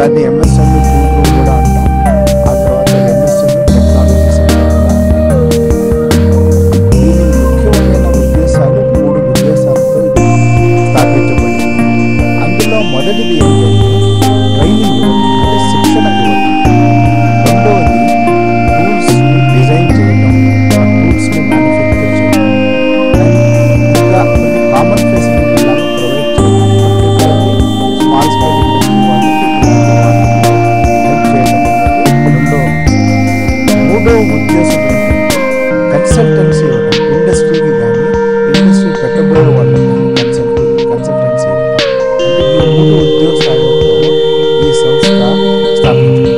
దాన్ని MSME cool room కూడా అంటాం. ఆ తర్వాత ఎంఎస్ఎంఈ టెక్నాలజీ సెంటర్ కూడా అంటాం. దీని ముఖ్యమైన ఉద్దేశాలు 3 ఉద్దేశాలతో ఇది స్థాపించబడింది. అందులో మొదటిది ఏంటంటే ట్రైనింగ్ ఇవ్వడం, అంటే శిక్షణ ఇవ్వడం. రెండవది టూల్స్ని డిజైన్ చేయడం, ఆ టూల్స్ని మ్యానుఫ్యాక్చర్ చేయడం, అండ్ ఇంకా కొన్ని కామన్ ఫెసిలిటీ లాగా ప్రొవైడ్ చేయడం. పర్టికులర్లీ స్మాల్ స్కేల్ ఇండస్ట్రీ వాళ్ళకి హెల్ప్ చేయడం అనేది మూడో ఉద్దేశం ఏంటంటే కన్సల్టెన్సీ ఇవ్వడం. ఇండస్ట్రీకి కానీ ఇండస్ట్రీ పెట్టబోయే వాళ్ళకి కానీ కన్సల్టెన్సీ ఇవ్వడం. అంటే ఈ 3 ఉద్దేశాలతో ఈ సంస్థ స్థాపించబడింది.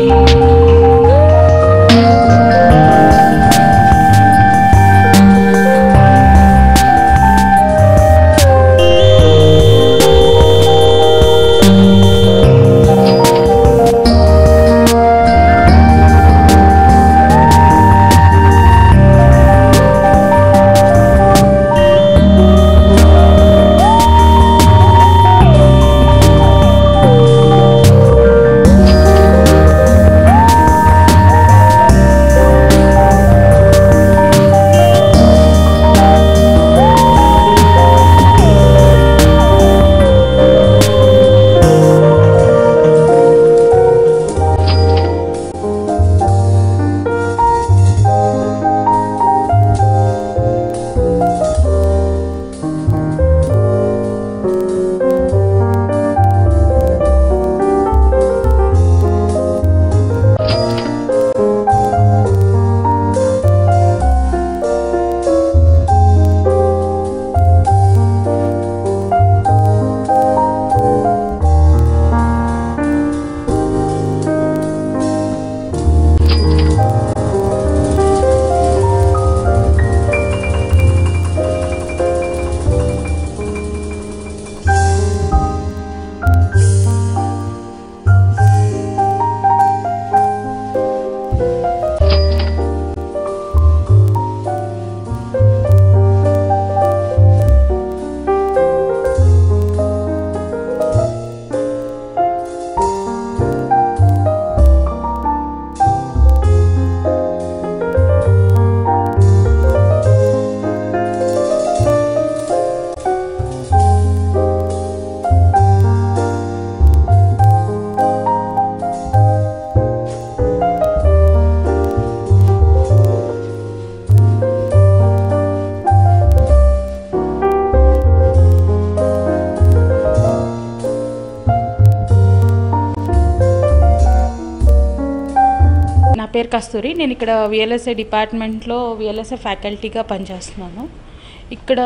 నా పేరు కస్తూరి. నేను ఇక్కడ విఎల్ఎస్ఏ డిపార్ట్మెంట్లో విఎల్ఎస్ఏ ఫ్యాకల్టీగా పనిచేస్తున్నాను. ఇక్కడ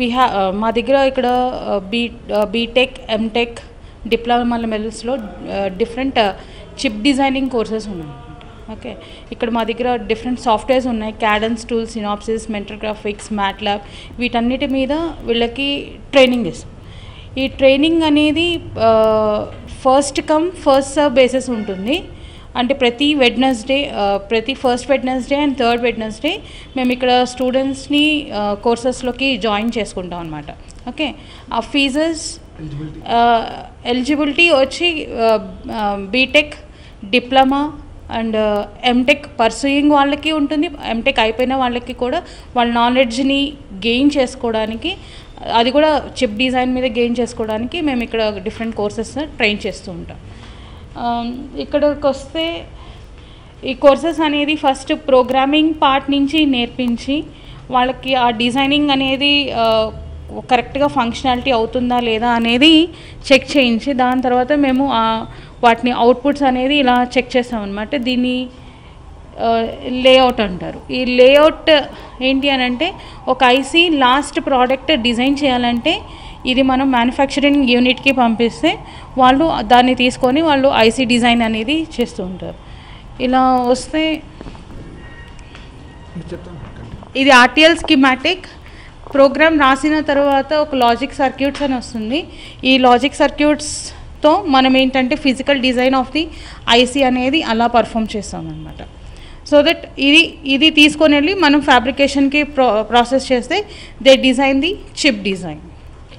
మా దగ్గర ఇక్కడ బీటెక్, ఎంటెక్, డిప్లొమా లెవెల్స్లో డిఫరెంట్ చిప్ డిజైనింగ్ కోర్సెస్ ఉన్నాయి. ఓకే, ఇక్కడ మా దగ్గర డిఫరెంట్ సాఫ్ట్వేర్స్ ఉన్నాయి. Cadence tools, Synopsys, Mentor Graphics, MATLAB, వీటన్నిటి మీద వీళ్ళకి ట్రైనింగ్ ఇస్తాం. ఈ ట్రైనింగ్ అనేది first come first serve basis ఉంటుంది. అంటే ప్రతి first Wednesday and third Wednesday మేము ఇక్కడ స్టూడెంట్స్ని కోర్సెస్లోకి జాయిన్ చేసుకుంటాం అనమాట. ఓకే, ఆ ఫీజెస్ ఎలిజిబిలిటీ వచ్చి BTech, diploma and MTech pursuing వాళ్ళకి ఉంటుంది. ఎంటెక్ అయిపోయిన వాళ్ళకి కూడా వాళ్ళ నాలెడ్జ్ని గెయిన్ చేసుకోవడానికి, అది కూడా చిప్ డిజైన్ మీద గెయిన్ చేసుకోవడానికి మేము ఇక్కడ డిఫరెంట్ కోర్సెస్ ట్రైన్ చేస్తూ ఉంటాం. ఇక్కడికి వస్తే ఈ కోర్సెస్ అనేది ఫస్ట్ ప్రోగ్రామింగ్ పార్ట్ నుంచి నేర్పించి వాళ్ళకి ఆ డిజైనింగ్ అనేది కరెక్ట్గా ఫంక్షనాలిటీ అవుతుందా లేదా అనేది చెక్ చేయించి, దాని తర్వాత మేము వాటిని అవుట్పుట్స్ అనేది ఇలా చెక్ చేస్తామన్నమాట. దీన్ని లేఅవుట్ అంటారు. ఈ లేఅవుట్ ఏంటి అని అంటే, ఒక ఐసీ లాస్ట్ ప్రోడక్ట్ డిజైన్ చేయాలంటే ఇది మనం మ్యానుఫ్యాక్చరింగ్ యూనిట్కి పంపిస్తే వాళ్ళు దాన్ని తీసుకొని వాళ్ళు ఐసీ డిజైన్ అనేది చేస్తూ ఉంటారు. ఇలా వస్తే ఇది ఆర్టీఎల్ స్కీమాటిక్ ప్రోగ్రామ్ రాసిన తర్వాత ఒక లాజిక్ సర్క్యూట్స్ అని వస్తుంది. ఈ లాజిక్ సర్క్యూట్స్తో మనం ఏంటంటే physical design of the IC అనేది అలా పర్ఫామ్ చేస్తామన్నమాట. సో దట్ ఇది తీసుకొని వెళ్ళి మనం ఫ్యాబ్రికేషన్కి ప్రాసెస్ చేస్తే they design the chip design.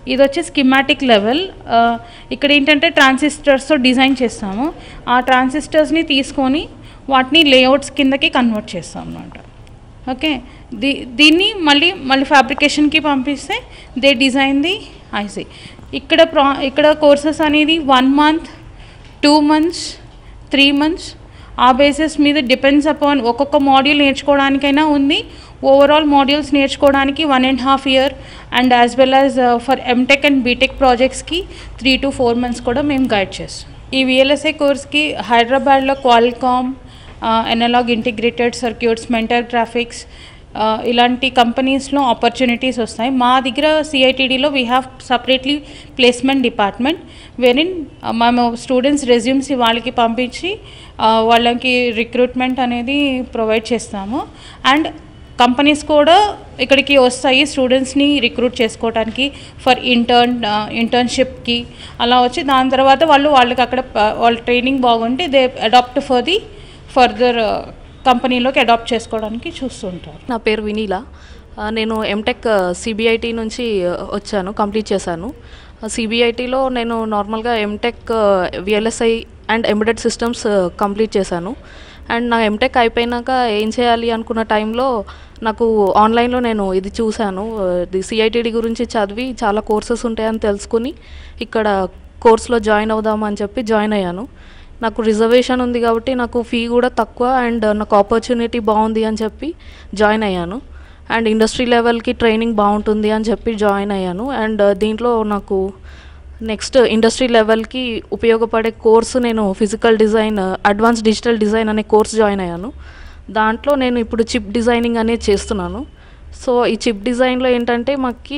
ఇది వచ్చి స్కిమాటిక్ లెవెల్. ఇక్కడ ఏంటంటే ట్రాన్సిస్టర్స్తో డిజైన్ చేస్తాము. ఆ ట్రాన్సిస్టర్స్ని తీసుకొని వాటిని లేఅవుట్స్ కిందకి కన్వర్ట్ చేస్తాం అన్నమాట. ఓకే, దీన్ని మళ్ళీ ఫ్యాబ్రికేషన్కి పంపిస్తే దే డిజైన్ ది ఐసీ. ఇక్కడ కోర్సెస్ అనేది 1 month, 2 months, 3 months ఆ బేసిస్ మీద డిపెండ్స్ అపాన్ ఒక్కొక్క మాడ్యూల్ నేర్చుకోవడానికైనా ఉంది. ఓవరాల్ మాడ్యూల్స్ నేర్చుకోవడానికి 1.5 year and as well as for MTech and BTech ప్రాజెక్ట్స్కి 3 to 4 months కూడా మేము గైడ్ చేస్తాం. ఈ విఎల్ఎస్ఐ కోర్స్కి హైదరాబాద్లో Qualcomm, analog integrated circuits, Mentor Graphics ఇలాంటి కంపెనీస్లో ఆపర్చునిటీస్ వస్తాయి. మా దగ్గర సిఐటిడిలో we have separately placement department wherein మేము స్టూడెంట్స్ రెజ్యూమ్స్ వాళ్ళకి పంపించి వాళ్ళకి రిక్రూట్మెంట్ అనేది ప్రొవైడ్ చేస్తాము. అండ్ కంపెనీస్ కూడా ఇక్కడికి వస్తాయి స్టూడెంట్స్ని రిక్రూట్ చేసుకోవడానికి ఫర్ ఇంటర్న్షిప్కి అలా వచ్చి దాని తర్వాత వాళ్ళకి అక్కడ వాళ్ళ ట్రైనింగ్ బాగుంటే they adapt for the further కంపెనీలోకి అడాప్ట్ చేసుకోవడానికి చూస్తుంటారు. నా పేరు వినీలా. నేను ఎంటెక్ సిబిఐటి నుంచి వచ్చాను, కంప్లీట్ చేశాను. సిబిఐటిలో నేను నార్మల్గా MTech VLSI and embedded systems complete చేశాను. అండ్ నా ఎంటెక్ అయిపోయినాక ఏం చేయాలి అనుకున్న టైంలో నాకు ఆన్లైన్లో నేను ఇది చూశాను, ఇది సిఐటిడి గురించి చదివి చాలా కోర్సెస్ ఉంటాయని తెలుసుకుని ఇక్కడ కోర్స్లో జాయిన్ అవుదామని చెప్పి జాయిన్ అయ్యాను. నాకు రిజర్వేషన్ ఉంది కాబట్టి నాకు ఫీ కూడా తక్కువ అండ్ నాకు ఆపర్చునిటీ బాగుంది అని చెప్పి జాయిన్ అయ్యాను. అండ్ ఇండస్ట్రీ లెవెల్కి ట్రైనింగ్ బాగుంటుంది అని చెప్పి జాయిన్ అయ్యాను. అండ్ దీంట్లో నాకు నెక్స్ట్ ఇండస్ట్రీ లెవెల్కి ఉపయోగపడే కోర్సు నేను physical design, advance digital design అనే కోర్స్ జాయిన్ అయ్యాను. దాంట్లో నేను ఇప్పుడు చిప్ డిజైనింగ్ అనేది చేస్తున్నాను. సో ఈ చిప్ డిజైన్లో ఏంటంటే మాకు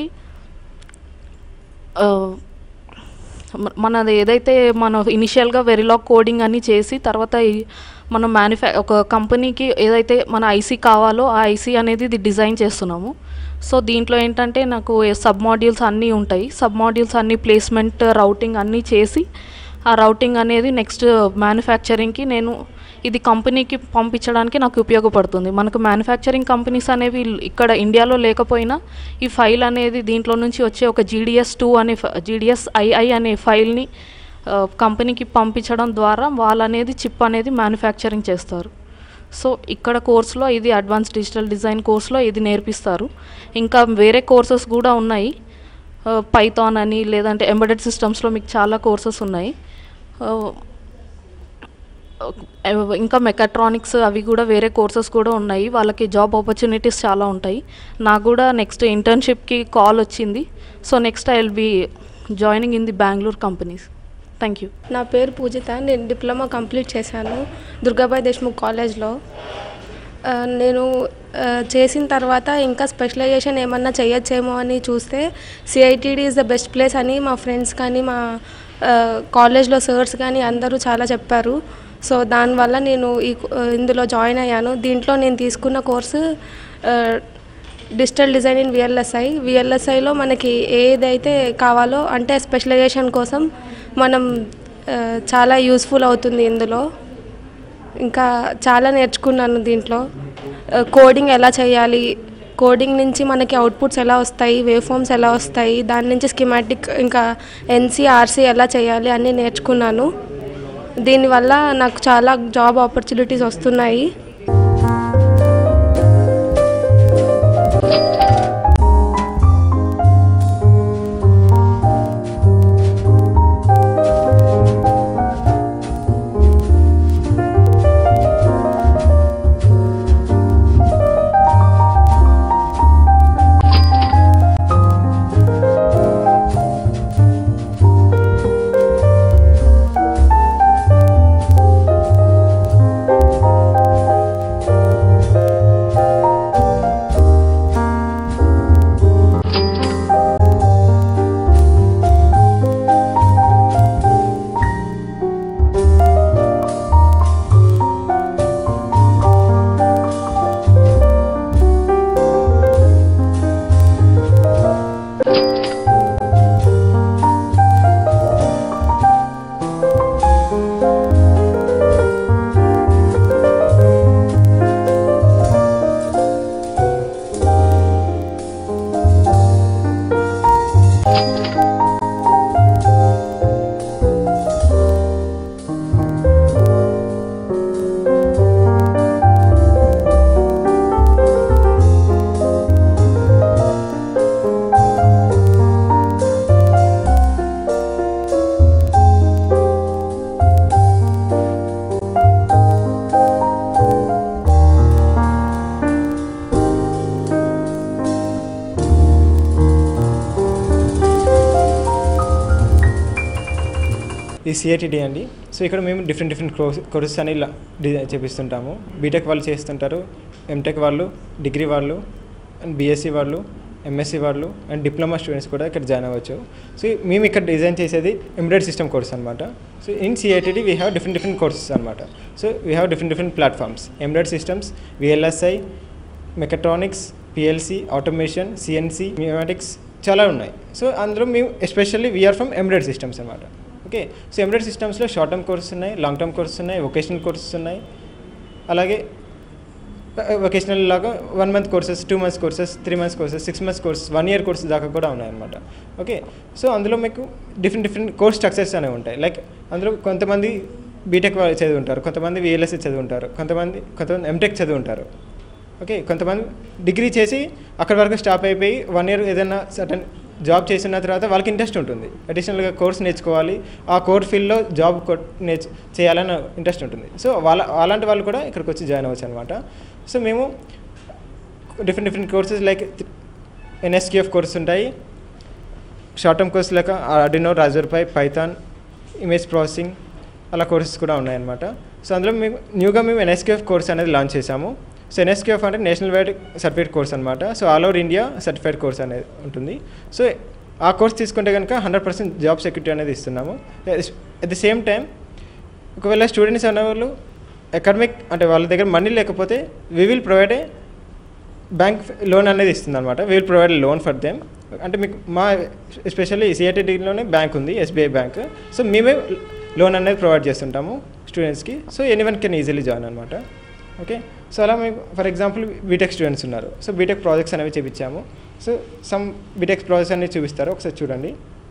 మనది ఏదైతే మనం ఇనిషియల్గా వెరిలాగ్ కోడింగ్ అన్నీ చేసి తర్వాత మనం ఒక కంపెనీకి ఏదైతే మన ఐసీ కావాలో ఆ ఐసీ అనేది ఇది డిజైన్ చేస్తున్నాము. సో దీంట్లో ఏంటంటే నాకు సబ్ మాడ్యూల్స్ అన్నీ ఉంటాయి. సబ్ మాడ్యూల్స్ అన్నీ ప్లేస్మెంట్, రౌటింగ్ అన్నీ చేసి ఆ రౌటింగ్ అనేది నెక్స్ట్ మ్యానుఫ్యాక్చరింగ్కి నేను ఇది కంపెనీకి పంపించడానికి నాకు ఉపయోగపడుతుంది. మనకు మ్యానుఫ్యాక్చరింగ్ కంపెనీస్ అనేవి ఇక్కడ ఇండియాలో లేకపోయినా ఈ ఫైల్ అనేది దీంట్లో నుంచి వచ్చే ఒక GDS-II అనే ఫైల్ని కంపెనీకి పంపించడం ద్వారా వాళ్ళు అనేది చిప్ అనేది మ్యానుఫ్యాక్చరింగ్ చేస్తారు. సో ఇక్కడ కోర్సులో ఇది అడ్వాన్స్ డిజిటల్ డిజైన్ కోర్సులో ఇది నేర్పిస్తారు. ఇంకా వేరే కోర్సెస్ కూడా ఉన్నాయి, పైథాన్ అని, లేదంటే ఎంబెడెడ్ సిస్టమ్స్లో మీకు చాలా కోర్సెస్ ఉన్నాయి. ఇంకా మెకాట్రానిక్స్ అవి కూడా వేరే కోర్సెస్ కూడా ఉన్నాయి. వాళ్ళకి జాబ్ ఆపర్చునిటీస్ చాలా ఉంటాయి. నాకు కూడా నెక్స్ట్ ఇంటర్న్షిప్కి కాల్ వచ్చింది. So next I will be joining in the Bengaluru companies. Thank you. నా పేరు పూజిత. నేను డిప్లొమా కంప్లీట్ చేశాను దుర్గాబాయ్ దేశ్ముఖ్ కాలేజ్లో. నేను చేసిన తర్వాత ఇంకా స్పెషలైజేషన్ ఏమన్నా చేయొచ్చేమో అని చూస్తే CITD is the best place అని మా ఫ్రెండ్స్ కానీ మా కాలేజ్లో సర్స్ కానీ అందరూ చాలా చెప్పారు. సో దానివల్ల నేను ఇందులో జాయిన్ అయ్యాను. దీంట్లో నేను తీసుకున్న కోర్సు డిజిటల్ డిజైన్ ఇన్ విఎల్ఎస్ఐలో మనకి ఏదైతే కావాలో అంటే స్పెషలైజేషన్ కోసం మనం చాలా యూస్ఫుల్ అవుతుంది. ఇందులో ఇంకా చాలా నేర్చుకున్నాను. దీంట్లో కోడింగ్ ఎలా చేయాలి, కోడింగ్ నుంచి మనకి అవుట్పుట్స్ ఎలా వస్తాయి, వేవ్ ఫామ్స్ ఎలా వస్తాయి, దాని నుంచి స్కిమాటిక్ ఇంకా NC/RC ఎలా చేయాలి అన్నీ నేర్చుకున్నాను. దీనివల్ల నాకు చాలా జాబ్ ఆపర్చునిటీస్ వస్తున్నాయి. సిఐటిడి అండి. సో ఇక్కడ మేము డిఫరెంట్ కోర్సెస్ అని ఇలా డిజైన్ చేపిస్తుంటాము. బీటెక్ వాళ్ళు చేస్తుంటారు, ఎంటెక్ వాళ్ళు, డిగ్రీ వాళ్ళు, అండ్ బీఎస్సీ వాళ్ళు, ఎంఎస్సీ వాళ్ళు, అండ్ డిప్లొమా స్టూడెంట్స్ కూడా ఇక్కడ జాయిన్ అవ్వచ్చు. సో మేము ఇక్కడ డిజైన్ చేసేది ఎంబెడెడ్ సిస్టమ్ కోర్స్ అనమాట. So in CITD we have different courses అనమాట. So we have different platforms, embedded systems, VLSI, mechatronics, PLC, automation, CNC, pneumatics చాలా ఉన్నాయి. సో అందులో మేము especially we're from embedded systems అనమాట. ఓకే, సో ఎంబెడెడ్ సిస్టమ్స్లో short term courses ఉన్నాయి, long term courses ఉన్నాయి, vocational courses ఉన్నాయి, అలాగే వొకేషనల్ లాగా 1 month courses, 2 months courses, 3 months courses, 6 months courses, 1 year courses దాకా కూడా ఉన్నాయన్నమాట. ఓకే, సో అందులో మీకు డిఫరెంట్ కోర్స్ స్ట్రక్చర్స్ అనేవి ఉంటాయి. లైక్ అందులో కొంతమంది బీటెక్ చదివి ఉంటారు, కొంతమంది విఎల్ఎస్సీ చదివి ఉంటారు, కొంతమంది ఎంటెక్ చదివి ఉంటారు. ఓకే, కొంతమంది డిగ్రీ చేసి అక్కడి వరకు స్టాప్ అయిపోయి 1 year ఏదైనా సర్టన్ జాబ్ చేసిన తర్వాత వాళ్ళకి ఇంట్రెస్ట్ ఉంటుంది, అడిషనల్గా కోర్స్ నేర్చుకోవాలి, ఆ కోర్ ఫీల్డ్లో జాబ్ చేయాలని ఇంట్రెస్ట్ ఉంటుంది. సో అలాంటి వాళ్ళు కూడా ఇక్కడికి వచ్చి జాయిన్ అవ్వచ్చు అనమాట. సో మేము different courses like NSQF courses ఉంటాయి, short term course like Arduino, Raspberry Pi, Python, image processing అలా కోర్సెస్ కూడా ఉన్నాయన్నమాట. సో అందులో న్యూగా మేము ఎన్ఎస్క్యూఎఫ్ కోర్స్ అనేది లాంచ్ చేశాము. సో ఎన్ఎస్క్యూఎఫ్ అంటే నేషనల్ వైడ్ సర్టిఫికేట్ కోర్స్ అనమాట. So all over India certified course అనేది ఉంటుంది. సో ఆ కోర్స్ తీసుకుంటే కనుక 100% జాబ్ సెక్యూరిటీ అనేది ఇస్తున్నాము. అట్ ది సేమ్ టైం ఒకవేళ స్టూడెంట్స్ అనేవాళ్ళు అకాడమిక్ అంటే వాళ్ళ దగ్గర మనీ లేకపోతే we will provide a bank loan అనేది ఇస్తుంది అనమాట. We will provide loan for them. అంటే మీకు మా ఎస్పెషల్లీ సిఐటిడిలోనే బ్యాంక్ ఉంది, ఎస్బీఐ బ్యాంక్. సో మేమే లోన్ అనేది ప్రొవైడ్ చేస్తుంటాము స్టూడెంట్స్కి. So anyone can easily join అనమాట. ఓకే, సో అలా మీకు ఫర్ ఎగ్జాంపుల్ బీటెక్ స్టూడెంట్స్ ఉన్నారు. సో బీటెక్ ప్రాజెక్ట్స్ అనేవి చూపించాము. సో సమ్ బీటెక్ ప్రాజెక్ట్స్ అనేవి చూపిస్తారు, ఒకసారి చూడండి.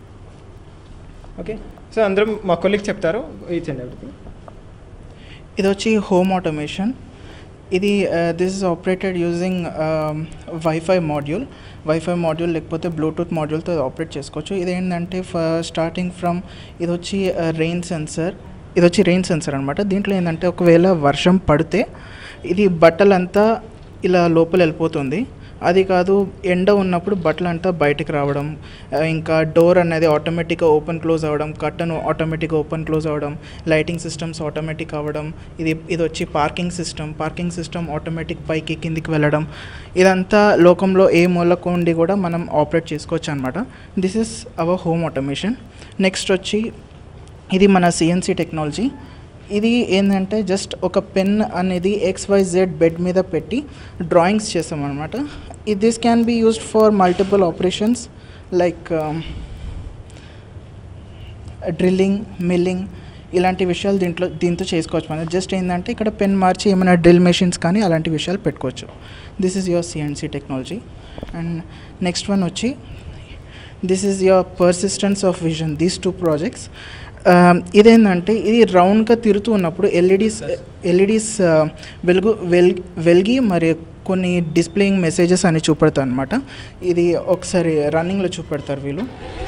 ఓకే, సో అందరూ మా కొలీగ్ చెప్తారు ఈచ్ అండ్ ఎవ్రీథింగ్. ఇది వచ్చి హోమ్ ఆటోమేషన్. ఇది this is operated using WiFi module లేకపోతే బ్లూటూత్ మాడ్యూల్తో ఆపరేట్ చేసుకోవచ్చు. ఇది ఏంటంటే స్టార్టింగ్ ఫ్రమ్ ఇది వచ్చి రెయిన్ సెన్సర్ అనమాట. దీంట్లో ఏంటంటే ఒకవేళ వర్షం పడితే ఇది బట్టలంతా ఇలా లోపల వెళ్ళిపోతుంది. అది కాదు, ఎండ ఉన్నప్పుడు బట్టలంతా బయటకు రావడం, ఇంకా డోర్ అనేది ఆటోమేటిక్గా ఓపెన్ క్లోజ్ అవ్వడం, కర్టన్ ఆటోమేటిక్గా ఓపెన్ క్లోజ్ అవ్వడం, లైటింగ్ సిస్టమ్స్ ఆటోమేటిక్ అవ్వడం. ఇది వచ్చి పార్కింగ్ సిస్టమ్ ఆటోమేటిక్ పైకి కిందికి వెళ్ళడం. ఇదంతా లోకంలో ఏ మూలకు ఉండి కూడా మనం ఆపరేట్ చేసుకోవచ్చు అనమాట. This is our home automation. Next వచ్చి ఇది మన సిఎన్సి టెక్నాలజీ. ఇది ఏంటంటే జస్ట్ ఒక పెన్ అనేది XYZ బెడ్ మీద పెట్టి డ్రాయింగ్స్ చేస్తామన్నమాట. This can be used for multiple operations like drilling, milling ఇలాంటి విషయాలు దీంతో చేసుకోవచ్చు. మనం జస్ట్ ఏంటంటే ఇక్కడ పెన్ మార్చి ఏమైనా డ్రిల్ మెషిన్స్ కానీ అలాంటి విషయాలు పెట్టుకోవచ్చు. This is your CNC technology. And next one వచ్చి this is your persistence of vision. These 2 projects ఇదేంటంటే ఇది రౌండ్గా తిరుగుతూ ఉన్నప్పుడు ఎల్ఈడీస్ వెలిగి మరి కొన్ని డిస్ప్లేయింగ్ మెసేజెస్ అని చూపెడతారు అనమాట. ఇది ఒకసారి రన్నింగ్లో చూపెడతారు వీళ్ళు.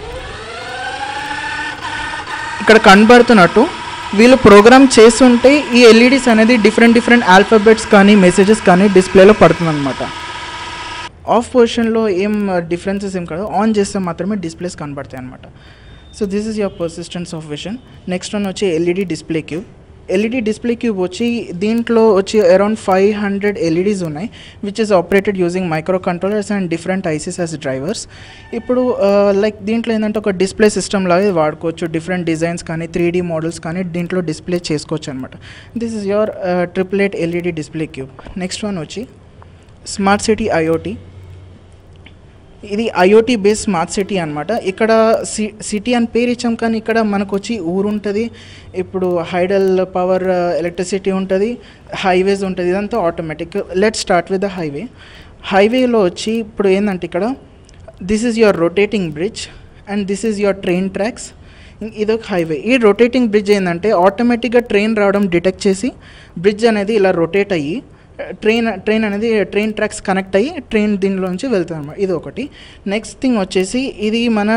ఇక్కడ కనబడుతున్నట్టు వీళ్ళు ప్రోగ్రామ్ చేస్తుంటే ఈ ఎల్ఈడీస్ అనేది డిఫరెంట్ ఆల్ఫాబెట్స్ కానీ మెసేజెస్ కానీ డిస్ప్లేలో పడుతుంది అనమాట. ఆఫ్ పొజిషన్లో ఏం డిఫరెన్సెస్ ఏం కాదు, ఆన్ చేస్తే మాత్రమే డిస్ప్లేస్ కనబడతాయి అనమాట. So this is your persistence of vision. Next one వచ్చి ఎల్ఈడి డిస్ప్లే క్యూబ్ వచ్చి దీంట్లో వచ్చి అరౌండ్ 500 ఎల్ఈడీస్ ఉన్నాయి which is operated using micro controllers and different ICs as drivers. ఇప్పుడు లైక్ దీంట్లో ఏంటంటే ఒక డిస్ప్లే సిస్టమ్ లాగా వాడుకోవచ్చు. డిఫరెంట్ డిజైన్స్ కానీ 3D మోడల్స్ కానీ దీంట్లో డిస్ప్లే చేసుకోవచ్చు అనమాట. This is your 888 LED display cube. Next one వచ్చి స్మార్ట్ సిటీ ఐఓటీ. ఇది ఐఓటీ బేస్ స్మార్ట్ సిటీ అనమాట. ఇక్కడ సిటీ అని పేరు ఇచ్చాం కానీ ఇక్కడ మనకు వచ్చి ఊరు ఉంటుంది, ఇప్పుడు హైడల్ పవర్ ఎలక్ట్రిసిటీ ఉంటుంది, హైవేస్ ఉంటుంది, ఇదంతా automatic. Let's start with the హైవేలో వచ్చి ఇప్పుడు ఏంటంటే ఇక్కడ this is your rotating bridge and this is your train tracks. ఇదొక హైవే. ఈ రొటేటింగ్ బ్రిడ్జ్ ఏంటంటే ఆటోమేటిక్గా ట్రైన్ రావడం డిటెక్ట్ చేసి బ్రిడ్జ్ అనేది ఇలా రొటేట్ అయ్యి ట్రైన్ అనేది ట్రైన్ ట్రాక్స్ కనెక్ట్ అయ్యి ట్రైన్ దీనిలోంచి వెళ్తుంది అనమాట. ఇది ఒకటి. నెక్స్ట్ థింగ్ వచ్చేసి ఇది మన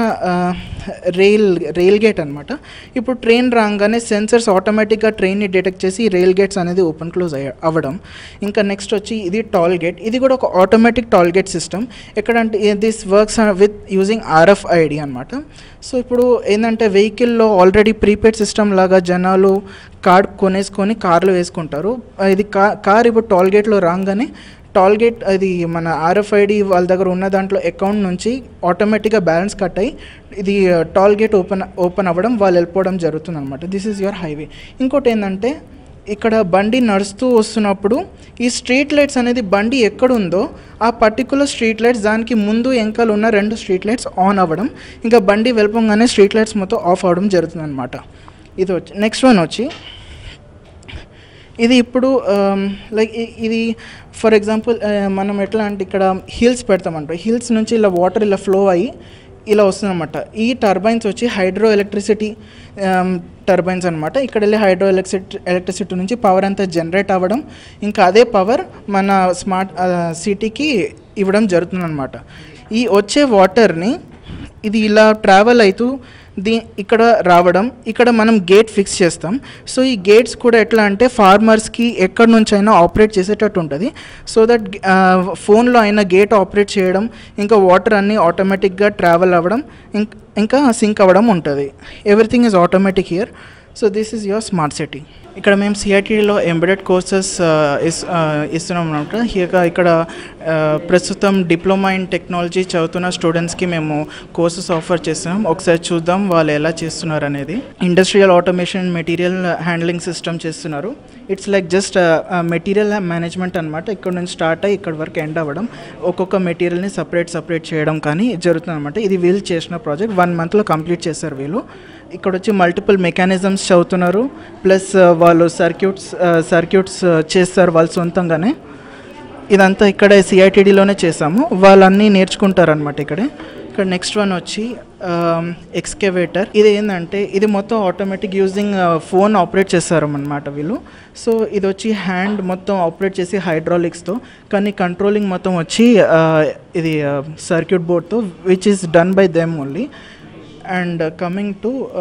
రైల్ గేట్ అనమాట. ఇప్పుడు ట్రైన్ రాగానే సెన్సర్స్ ఆటోమేటిక్గా ట్రైన్ని డిటెక్ట్ చేసి రైల్ గేట్స్ అనేది ఓపెన్ క్లోజ్ అవ్వడం. ఇంకా నెక్స్ట్ వచ్చి ఇది టాల్ గేట్. ఇది కూడా ఒక ఆటోమేటిక్ టాల్ గేట్ సిస్టమ్. ఎక్కడంటే this works with using RFID అనమాట. సో ఇప్పుడు ఏంటంటే వెహికల్లో ఆల్రెడీ ప్రీపెయిడ్ సిస్టమ్ లాగా జనాలు కార్డ్ కొనేసుకొని కార్లో వేసుకుంటారు. ఇది కార్ ఇప్పుడు టోల్ గేట్లో రాగానే టోల్ గేట్ అది మన RFID వాళ్ళ దగ్గర ఉన్న దాంట్లో అకౌంట్ నుంచి ఆటోమేటిక్గా బ్యాలెన్స్ కట్ అయ్యి ఇది టోల్ గేట్ ఓపెన్ అవ్వడం, వాళ్ళు వెళ్ళిపోవడం జరుగుతుంది అనమాట. This is your highway. ఇంకోటి ఏంటంటే ఇక్కడ బండి నడుస్తూ వస్తున్నప్పుడు ఈ స్ట్రీట్ లైట్స్ అనేది బండి ఎక్కడుందో ఆ పర్టికులర్ స్ట్రీట్ లైట్స్ దానికి ముందు వెనకాల ఉన్న 2 స్ట్రీట్ లైట్స్ ఆన్ అవ్వడం, ఇంకా బండి వెళ్ళిపోగానే స్ట్రీట్ లైట్స్ మొత్తం ఆఫ్ అవ్వడం జరుగుతుంది అనమాట. ఇది వచ్చి నెక్స్ట్ వన్ వచ్చి ఇది ఇప్పుడు లైక్ ఇది ఫర్ ఎగ్జాంపుల్ మనం ఎట్లా అంటే ఇక్కడ హిల్స్ పెడతామంట. హిల్స్ నుంచి ఇలా వాటర్ ఇలా ఫ్లో అయ్యి ఇలా వస్తుందన్నమాట. ఈ టర్బైన్స్ వచ్చి హైడ్రో ఎలక్ట్రిసిటీ టర్బైన్స్ అనమాట. ఇక్కడ వెళ్ళి హైడ్రో ఎలక్ట్రిసిటీ నుంచి పవర్ అంతా జనరేట్ అవ్వడం, ఇంకా అదే పవర్ మన స్మార్ట్ సిటీకి ఇవ్వడం జరుగుతుందన్నమాట. ఈ వచ్చే వాటర్ని ఇది ఇలా ట్రావెల్ అవుతూ ఇక్కడ రావడం, ఇక్కడ మనం గేట్ ఫిక్స్ చేస్తాం. సో ఈ గేట్స్ కూడా ఎట్లా అంటే ఫార్మర్స్కి ఎక్కడి నుంచి అయినా ఆపరేట్ చేసేటట్టు ఉంటుంది. సో దట్ ఫోన్లో అయినా గేట్ ఆపరేట్ చేయడం, ఇంకా వాటర్ అన్నీ ఆటోమేటిక్గా ట్రావెల్ అవ్వడం, ఇంకా సింక్ అవ్వడం ఉంటుంది. Everything is automatic here. So this is your smart city. ఇక్కడ మేము CITDలో ఎంబెడెడ్ కోర్సెస్ ఇస్తున్నాం అనమాట. ఇక్కడ ప్రస్తుతం డిప్లొమా ఇన్ టెక్నాలజీ చదువుతున్న స్టూడెంట్స్కి మేము కోర్సెస్ ఆఫర్ చేస్తున్నాం. ఒకసారి చూద్దాం వాళ్ళు ఎలా చేస్తున్నారు అనేది. Industrial automation, material handling system చేస్తున్నారు. It's like just material management అనమాట. ఇక్కడ నుంచి స్టార్ట్ అయ్యి ఇక్కడ వరకు ఎండ్ అవ్వడం, ఒక్కొక్క మెటీరియల్ని సపరేట్ చేయడం కానీ జరుగుతుంది అనమాట. ఇది వీళ్ళు చేసిన ప్రాజెక్ట్ 1 monthలో కంప్లీట్ చేస్తారు వీళ్ళు. ఇక్కడ వచ్చి మల్టిపుల్ మెకానిజమ్స్ చదువుతున్నారు, ప్లస్ వాళ్ళు సర్క్యూట్స్ చేస్తారు వాళ్ళు సొంతంగానే. ఇదంతా ఇక్కడ CITDలోనే చేసాము. వాళ్ళన్నీ నేర్చుకుంటారనమాట ఇక్కడ నెక్స్ట్ వన్ వచ్చి ఎక్స్కవేటర్. ఇది ఏంటంటే ఇది మొత్తం ఆటోమేటిక్ యూజింగ్ ఫోన్ ఆపరేట్ చేస్తారు అన్నమాట వీళ్ళు. సో ఇది వచ్చి హ్యాండ్ మొత్తం ఆపరేట్ చేసి హైడ్రాలిక్స్తో, కానీ కంట్రోలింగ్ మొత్తం వచ్చి ఇది సర్క్యూట్ బోర్డ్తో, which is done by them only. And coming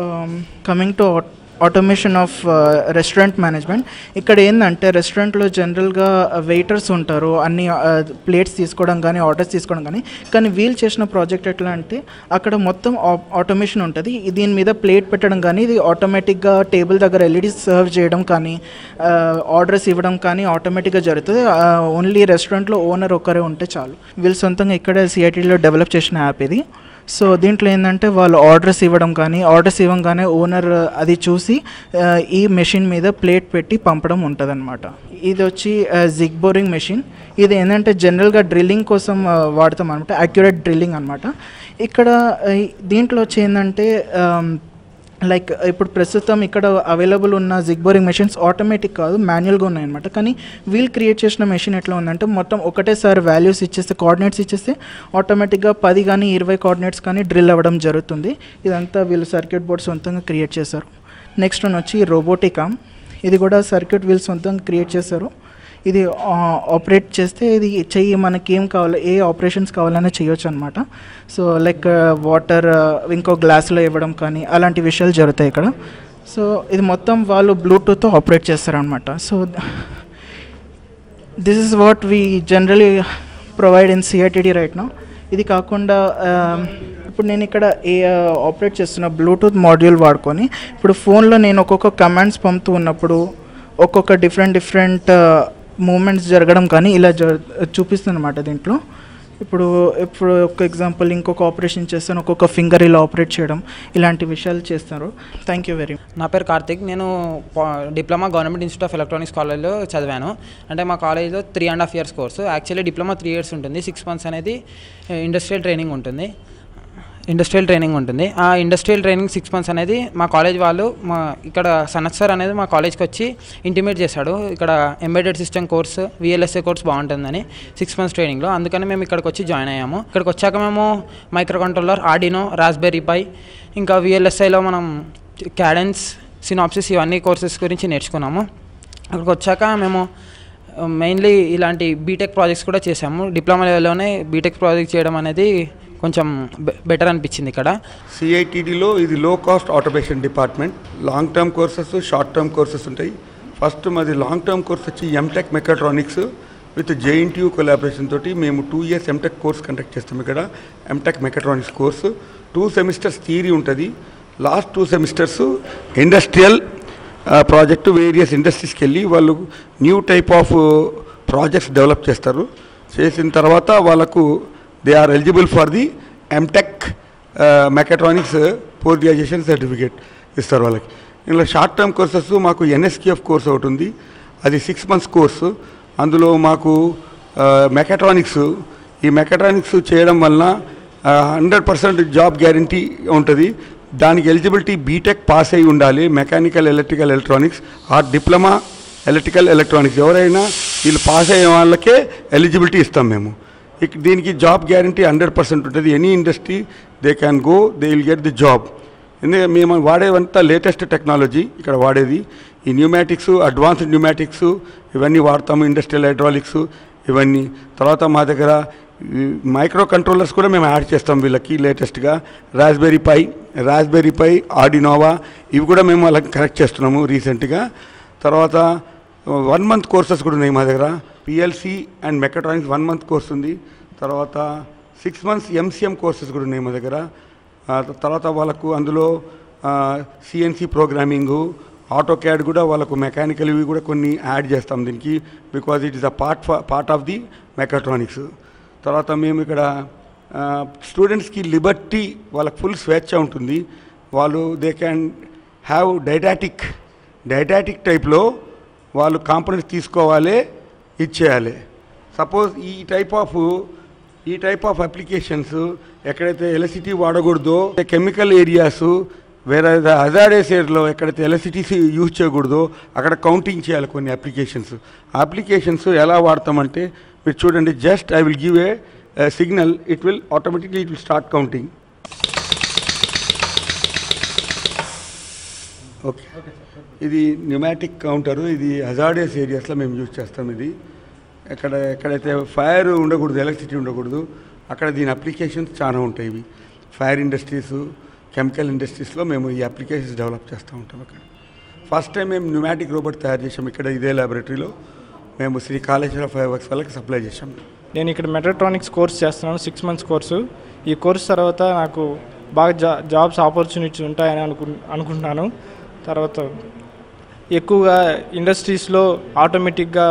to automation of restaurant management. ఇక్కడ ఏంటంటే రెస్టారెంట్లో జనరల్గా వెయిటర్స్ ఉంటారు, అన్ని ప్లేట్స్ తీసుకోవడం కానీ ఆర్డర్స్ తీసుకోవడం కానీ వీళ్ళు చేసిన ప్రాజెక్ట్ ఎట్లా అంటే అక్కడ మొత్తం ఆటోమేషన్ ఉంటుంది. దీని మీద ప్లేట్ పెట్టడం కానీ, ఇది ఆటోమేటిక్గా టేబుల్ దగ్గర LEDs సర్వ్ చేయడం కానీ, ఆర్డర్స్ ఇవ్వడం కానీ ఆటోమేటిక్గా జరుగుతుంది. ఓన్లీ రెస్టారెంట్లో ఓనర్ ఒక్కరే ఉంటే చాలు. వీళ్ళు సొంతంగా ఇక్కడ CITDలో డెవలప్ చేసిన యాప్ ఇది. సో దీంట్లో ఏంటంటే వాళ్ళు ఆర్డర్స్ ఇవ్వడం కానీ, ఆర్డర్స్ ఇవ్వగానే ఓనర్ అది చూసి ఈ మెషిన్ మీద ప్లేట్ పెట్టి పంపడం ఉంటుంది అనమాట. ఇది వచ్చి జిగ్ బోరింగ్ మెషిన్. ఇది ఏంటంటే జనరల్గా డ్రిల్లింగ్ కోసం వాడతాం అనమాట, అక్యురేట్ డ్రిల్లింగ్ అనమాట. ఇక్కడ దీంట్లో వచ్చి ఏంటంటే లైక్ ఇప్పుడు ప్రస్తుతం ఇక్కడ అవైలబుల్ ఉన్న జిగ్ బోరింగ్ మెషిన్స్ ఆటోమేటిక్ కాదు, మాన్యువల్గా ఉన్నాయన్నమాట. కానీ వీళ్ళు క్రియేట్ చేసిన మెషిన్ ఎట్లా ఉందంటే మొత్తం ఒకటేసారి వాల్యూస్ ఇచ్చేస్తే, కోఆర్డినేట్స్ ఇచ్చేస్తే ఆటోమేటిక్గా 10 కానీ 20 కోఆర్డినేట్స్ కానీ డ్రిల్ అవ్వడం జరుగుతుంది. ఇదంతా వీళ్ళు సర్క్యూట్ బోర్డ్ సొంతంగా క్రియేట్ చేశారు. నెక్స్ట్ వన్ వచ్చి రోబోటిక్ ఆర్మ్. ఇది కూడా సర్క్యూట్ వీళ్ళు సొంతంగా క్రియేట్ చేశారు. ఇది ఆపరేట్ చేస్తే ఇది చెయ్యి మనకి ఏం కావాలో, ఏ ఆపరేషన్స్ కావాలనే చేయొచ్చు అనమాట. సో లైక్ వాటర్ ఇంకో గ్లాసులో ఇవ్వడం కానీ అలాంటి విషయాలు జరుగుతాయి ఇక్కడ. సో ఇది మొత్తం వాళ్ళు బ్లూటూత్తో ఆపరేట్ చేస్తారనమాట. So this is what we generally provide in CITD right now. ఇది కాకుండా ఇప్పుడు నేను ఇక్కడ ఆపరేట్ చేస్తున్న బ్లూటూత్ మాడ్యూల్ వాడుకొని ఇప్పుడు ఫోన్లో నేను ఒక్కొక్క కమాండ్స్ పంపుతూ ఉన్నప్పుడు ఒక్కొక్క డిఫరెంట్ మూమెంట్స్ జరగడం కానీ ఇలా చూపిస్తుంది అనమాట దీంట్లో. ఇప్పుడు ఒక ఎగ్జాంపుల్ ఇంకొక ఆపరేషన్ చేస్తాను, ఒక్కొక్క ఫింగర్ ఇలా ఆపరేట్ చేయడం, ఇలాంటి విషయాలు చేస్తారు. Thank you very much. నా పేరు కార్తిక్. నేను diploma government institute of electronics కాలేజ్లో చదివాను. అంటే మా కాలేజ్లో 3.5 years course. Actually diploma 3 years ఉంటుంది. 6 months అనేది ఇండస్ట్రియల్ ట్రైనింగ్ ఉంటుంది. ఆ ఇండస్ట్రియల్ ట్రైనింగ్ 6 months అనేది మా కాలేజ్ వాళ్ళు ఇక్కడ సనత్ సార్ అనేది మా కాలేజ్కి వచ్చి ఇంటిమేట్ చేశాడు, ఇక్కడ embedded system course VLSI course బాగుంటుందని 6 months ట్రైనింగ్లో. అందుకని మేము ఇక్కడికి వచ్చి జాయిన్ అయ్యాము. ఇక్కడికి వచ్చాక మేము micro controller, Arduino, Raspberry Pi, ఇంకా VLSIలో మనం క్యాడెన్స్, సినాప్సిస్ ఇవన్నీ కోర్సెస్ గురించి నేర్చుకున్నాము. అక్కడికి వచ్చాక మేము మెయిన్లీ ఇలాంటి బీటెక్ ప్రాజెక్ట్స్ కూడా చేసాము. డిప్లొమా లెవెల్లోనే బీటెక్ ప్రాజెక్ట్ చేయడం అనేది కొంచెం బెటర్ అనిపించింది ఇక్కడ. సిఐటిడిలో ఇది low cost automation department. Long term courses, short term courses ఉంటాయి. ఫస్ట్ మాది లాంగ్ టర్మ్ కోర్స్ వచ్చి MTech mechatronics with JNTU collaboration తోటి మేము 2 years ఎంటెక్ కోర్స్ కండక్ట్ చేస్తాం. ఇక్కడ MTech mechatronics course 2 semesters theory ఉంటుంది. Last 2 semesters industrial project various ఇండస్ట్రీస్కి వెళ్ళి వాళ్ళు new type of projects develop చేస్తారు. చేసిన తర్వాత వాళ్ళకు they are eligible for the MTech mechatronics post graduation certificate ఇస్తారు వాళ్ళకి. ఇలా షార్ట్ టర్మ్ కోర్సెస్ మాకు ఎన్ఎస్కేఎఫ్ కోర్స్ ఒకటి ఉంది, అది 6 months కోర్సు. అందులో మాకు మెకాట్రానిక్స్, ఈ మెకాట్రానిక్స్ చేయడం వలన 100% జాబ్ గ్యారంటీ ఉంటుంది. దానికి ఎలిజిబిలిటీ బీటెక్ పాస్ అయి ఉండాలి, mechanical, electrical, electronics or diploma electrical, electronics. ఎవరైనా వీళ్ళు పాస్ అయ్యే వాళ్ళకే ఎలిజిబిలిటీ ఇస్తాం మేము. దీనికి జాబ్ గ్యారంటీ 100% ఉంటుంది. Any industry they can go, they will get the job. ఎందుకంటే మేము వాడేవంతా లేటెస్ట్ టెక్నాలజీ ఇక్కడ వాడేది. ఈ న్యూమాటిక్స్, అడ్వాన్స్డ్ న్యూమాటిక్స్ ఇవన్నీ వాడతాము, ఇండస్ట్రియల్ హైడ్రాలిక్స్ ఇవన్నీ. తర్వాత మా దగ్గర మైక్రో కంట్రోలర్స్ కూడా మేము యాడ్ చేస్తాం వీళ్ళకి లేటెస్ట్గా. రాస్బెర్రీ పై, ఆర్డినోవా ఇవి కూడా మేము వాళ్ళకి కనెక్ట్ చేస్తున్నాము రీసెంట్గా. తర్వాత 1 month కోర్సెస్ కూడా ఉన్నాయి మా దగ్గర. PLC and mechatronics 1 month course ఉంది. తర్వాత 6 months ఎంసీఎం కోర్సెస్ కూడా ఉన్నాయి మా దగ్గర. తర్వాత వాళ్ళకు అందులో సిఎన్సి ప్రోగ్రామింగు, ఆటో క్యాడ్ కూడా వాళ్ళకు మెకానికల్ ఇవి కూడా కొన్ని యాడ్ చేస్తాం దీనికి, because it is a part of the mechatronics. తర్వాత మేము ఇక్కడ స్టూడెంట్స్కి లిబర్టీ, వాళ్ళకి ఫుల్ స్వేచ్ఛ ఉంటుంది. వాళ్ళు దే క్యాన్ హ్యావ్ డైడాటిక్ టైప్లో వాళ్ళు కాంపోనెంట్స్ తీసుకోవాలి, ఇచ్చేయాలి. సపోజ్ ఈ టైప్ ఆఫ్ అప్లికేషన్స్ ఎక్కడైతే ఎలక్ట్రిసిటీ వాడకూడదో, కెమికల్ ఏరియాస్, వేరే హజార్డస్ ఏరియాలో ఎక్కడైతే ఎలక్ట్రిసిటీ యూజ్ చేయకూడదో అక్కడ కౌంటింగ్ చేయాలి కొన్ని అప్లికేషన్స్ ఎలా వాడతామంటే మీరు చూడండి, just I will give a signal, it will start counting. Okay, ఇది న్యూమాటిక్ కౌంటరు. ఇది హజార్డస్ ఏరియాస్లో మేము యూజ్ చేస్తాం. ఇది ఎక్కడైతే ఫైర్ ఉండకూడదు, ఎలక్ట్రిసిటీ ఉండకూడదు, అక్కడ దీని అప్లికేషన్స్ చాలా ఉంటాయి. ఇవి ఫైర్ ఇండస్ట్రీస్, కెమికల్ ఇండస్ట్రీస్లో మేము ఈ అప్లికేషన్స్ డెవలప్ చేస్తూ ఉంటాం. అక్కడ ఫస్ట్ టైం మేము న్యూమాటిక్ రోబోట్ తయారు చేసాం ఇక్కడ ఇదే ల్యాబొరేటరీలో. మేము శ్రీ కాలేజ్ ఆఫ్ వర్క్స్ వాళ్ళకి సప్లై చేసాం. నేను ఇక్కడ మెకాట్రానిక్స్ కోర్స్ చేస్తున్నాను, 6 months కోర్సు. ఈ కోర్స్ తర్వాత నాకు బాగా జాబ్స్ ఆపర్చునిటీస్ ఉంటాయని అనుకుంటున్నాను. తర్వాత ఎక్కువగా ఇండస్ట్రీస్లో ఆటోమేటిక్గా